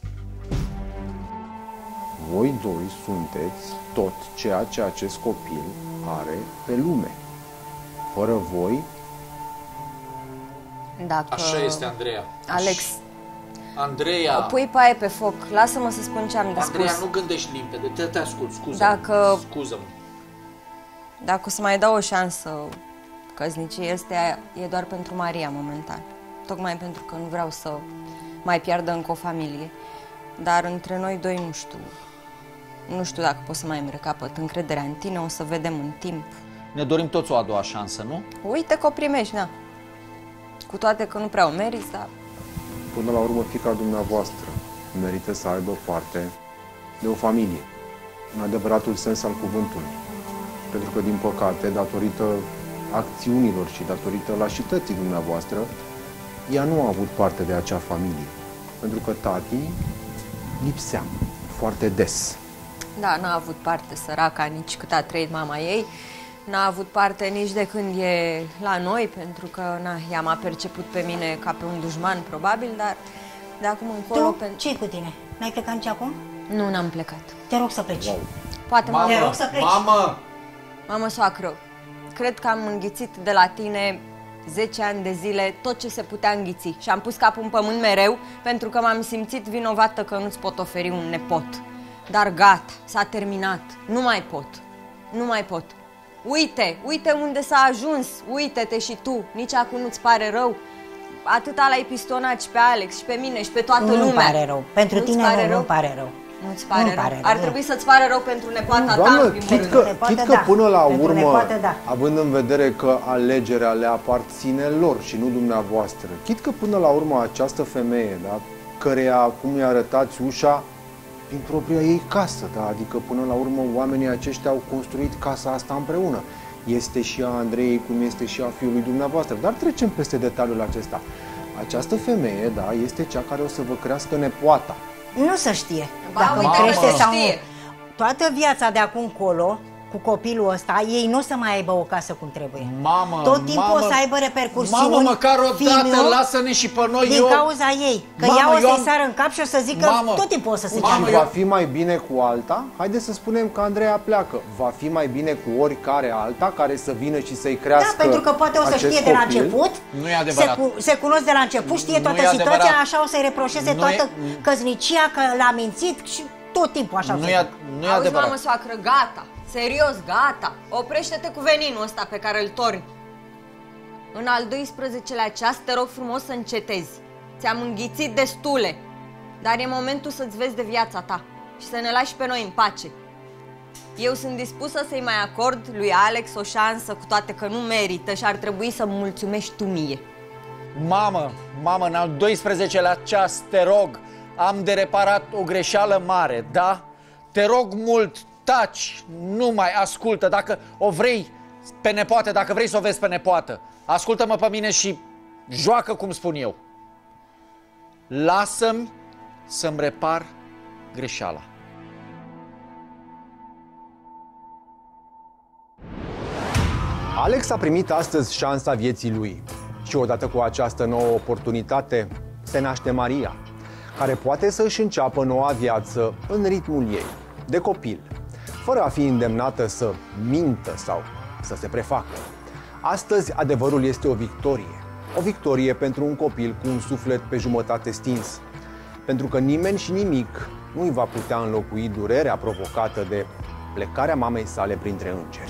Voi doi sunteți tot ceea ce acest copil are pe lume. Fără voi... Dacă... Așa este, Andreea. Alex, Andreea... pui paie pe foc, lasă-mă să spun ce am de spus. Andreea, nu gândești limpede, te, te ascult, scuză-mă. Dacă... Scuză-mă. Dacă o să mai dau o șansă căsniciei astea, e doar pentru Maria momentan. Tocmai pentru că nu vreau să mai piardă încă o familie. Dar între noi doi nu știu. Nu știu dacă pot să mai îmi recapăt încrederea în tine, o să vedem în timp. Ne dorim toți o a doua șansă, nu? Uite că o primești, na. Cu toate că nu prea o meriți, dar... Până la urmă, fiica dumneavoastră merită să aibă parte de o familie, în adevăratul sens al cuvântului. Pentru că, din păcate, datorită acțiunilor și datorită lașității dumneavoastră, ea nu a avut parte de acea familie. Pentru că tati lipsea foarte des. Da, n-a avut parte săraca nici cât a trăit mama ei. N-a avut parte nici de când e la noi, pentru că na, ea m-a perceput pe mine ca pe un dușman, probabil, dar de acum încolo... Tu? Ce-i cu tine? N-ai plecat nici acum? Nu, n-am plecat. Te rog să pleci. Wow. Poate Mamă, mamă, să pleci. mamă! mamă soacră, cred că am înghițit de la tine zece ani de zile tot ce se putea înghiți și am pus capul în pământ mereu pentru că m-am simțit vinovată că nu-ți pot oferi un nepot. Dar gata, s-a terminat, nu mai pot, nu mai pot. Uite, uite unde s-a ajuns, uite-te și tu, nici acum nu-ți pare rău? Atâta l-ai pistonat și pe Alex și pe mine și pe toată Nu-mi lumea. pare rău. Pentru Nu-ți tine pare nu, rău? nu pare rău. Nu-ți pare, Nu-mi rău? pare rău, Ar nu. trebui să-ți pare rău pentru nepoata ta, Doamnă, în primul chit rând. că, Nepoată, chit că da. până la Pentru urmă, nepoată, da. având în vedere că alegerea le aparține lor și nu dumneavoastră, chit că până la urmă această femeie, da, căreia acum îi arătați ușa din propria ei casă, da, adică până la urmă oamenii aceștia au construit casa asta împreună. Este și a Andrei, cum este și a fiului dumneavoastră, dar trecem peste detaliul acesta. Această femeie, da, este cea care o să vă crească nepoata. Nu se știe Ba, dacă uite, îi crește se sau nu. știe. Toată viața de acum încolo, cu copilul ăsta, ei nu o să mai aibă o casă cum trebuie. Mamă, Tot timpul mamă, o să aibă repercursiuni. Mamă, măcar o dată, fiind, lasă-ne și pe noi. Din eu... cauza ei. Că Mamă, ea o eu să-i am- sară în cap și o să zică Mamă, tot timpul o să se mamă, ceamă. Și eu- va fi mai bine cu alta? Haideți să spunem că Andreea pleacă. Va fi mai bine cu oricare alta care să vină și să-i crească Da, pentru că poate o să acest știe de la copil? început, Nu e adevărat. Se, cu, se cunosc de la început, știe Nu toată e situația, adevărat. așa o să-i reproșeze Nu toată e- căsnicia, că l-a mințit și tot timpul așa. o Nu să e, facă. nu e Auzi, adevărat. mamă soacră, gata, serios, gata. Oprește-te cu veninul ăsta pe care îl torni. În al doisprezecelea ceas te rog frumos să încetezi. Ți-am înghițit destule, dar e momentul să-ți vezi de viața ta și să ne lași pe noi în pace. Eu sunt dispusă să-i mai acord lui Alex o șansă, cu toate că nu merită și ar trebui să mulțumești tu mie. Mamă, mamă, în al doisprezecelea ceas, te rog, am de reparat o greșeală mare, da? Te rog mult, taci, nu mai ascultă, dacă o vrei pe nepoată, dacă vrei să o vezi pe nepoată, ascultă-mă pe mine și joacă cum spun eu. Lasă-mi să-mi repar greșeala. Alex a primit astăzi șansa vieții lui și odată cu această nouă oportunitate se naște Maria, care poate să își înceapă noua viață în ritmul ei, de copil, fără a fi îndemnată să mintă sau să se prefacă. Astăzi adevărul este o victorie, o victorie pentru un copil cu un suflet pe jumătate stins, pentru că nimeni și nimic nu îi va putea înlocui durerea provocată de plecarea mamei sale printre îngeri.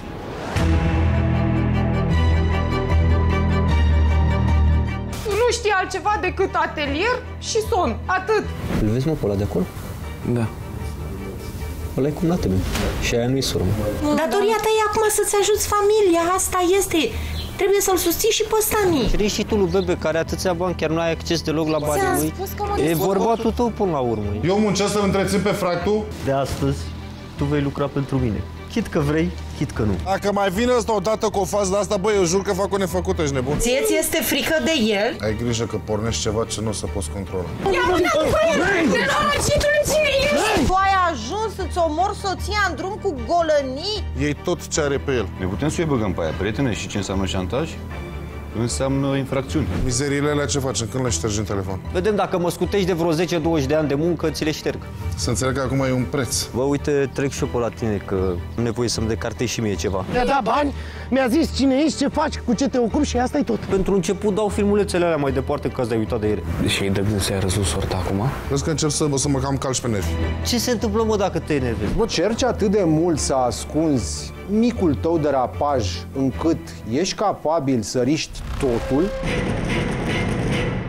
Nu știi altceva decât atelier și somn, atât. Îl vezi, mă, pe ăla de acolo? Da. Ăla e cumnatul meu. Și aia nu-i soră, mă. Datoria ta e acum să-ți ajuți familia, asta este. Trebuie să-l susții și pe Stani. Știi și tu lui Bebe, care atâția bani, chiar nu ai acces deloc la banii Ți-am lui. spus că mă E descurc. bărbatul tău până la urmă. Eu muncesc să-l întrețin pe fraitul. De astăzi, tu vei lucra pentru mine. Chit că vrei, chit că nu. Dacă mai vine ăsta odată cu o fază de asta, băi, eu jur că fac o nefăcută, ești nebun. Ție ți este frică de el? Ai grijă că pornești ceva ce nu o să poți controla. Ia mâna cu Tu ai ajuns să-ți omori soția în drum cu golănii? Iei tot ce are pe el. Ne putem să-i băgăm pe aia, prietene, și ce înseamnă șantaj? Înseamnă infracțiuni. Mizeriile alea ce facem? Când le ștergi în telefon? Vedem dacă mă scutești de vreo zece douăzeci de ani de muncă, ți le șterg. Să înțeleg că acum e un preț. Bă, uite, trec și eu pe la tine, că am nevoie să-mi decartezi și mie ceva. Mi-a dat bani, mi-a zis cine ești, ce faci, cu ce te ocupi și asta e tot. Pentru început dau filmulețele alea mai departe, că ați de uitat de ele. Deși e de gând să-i răzut sorta acum? Vezi că încep să, să mă cam calci pe nervi. Ce se întâmplă, mă, dacă te enervezi? Bă, cerci atât de mult să ascunzi micul tău derapaj încât ești capabil să riști totul?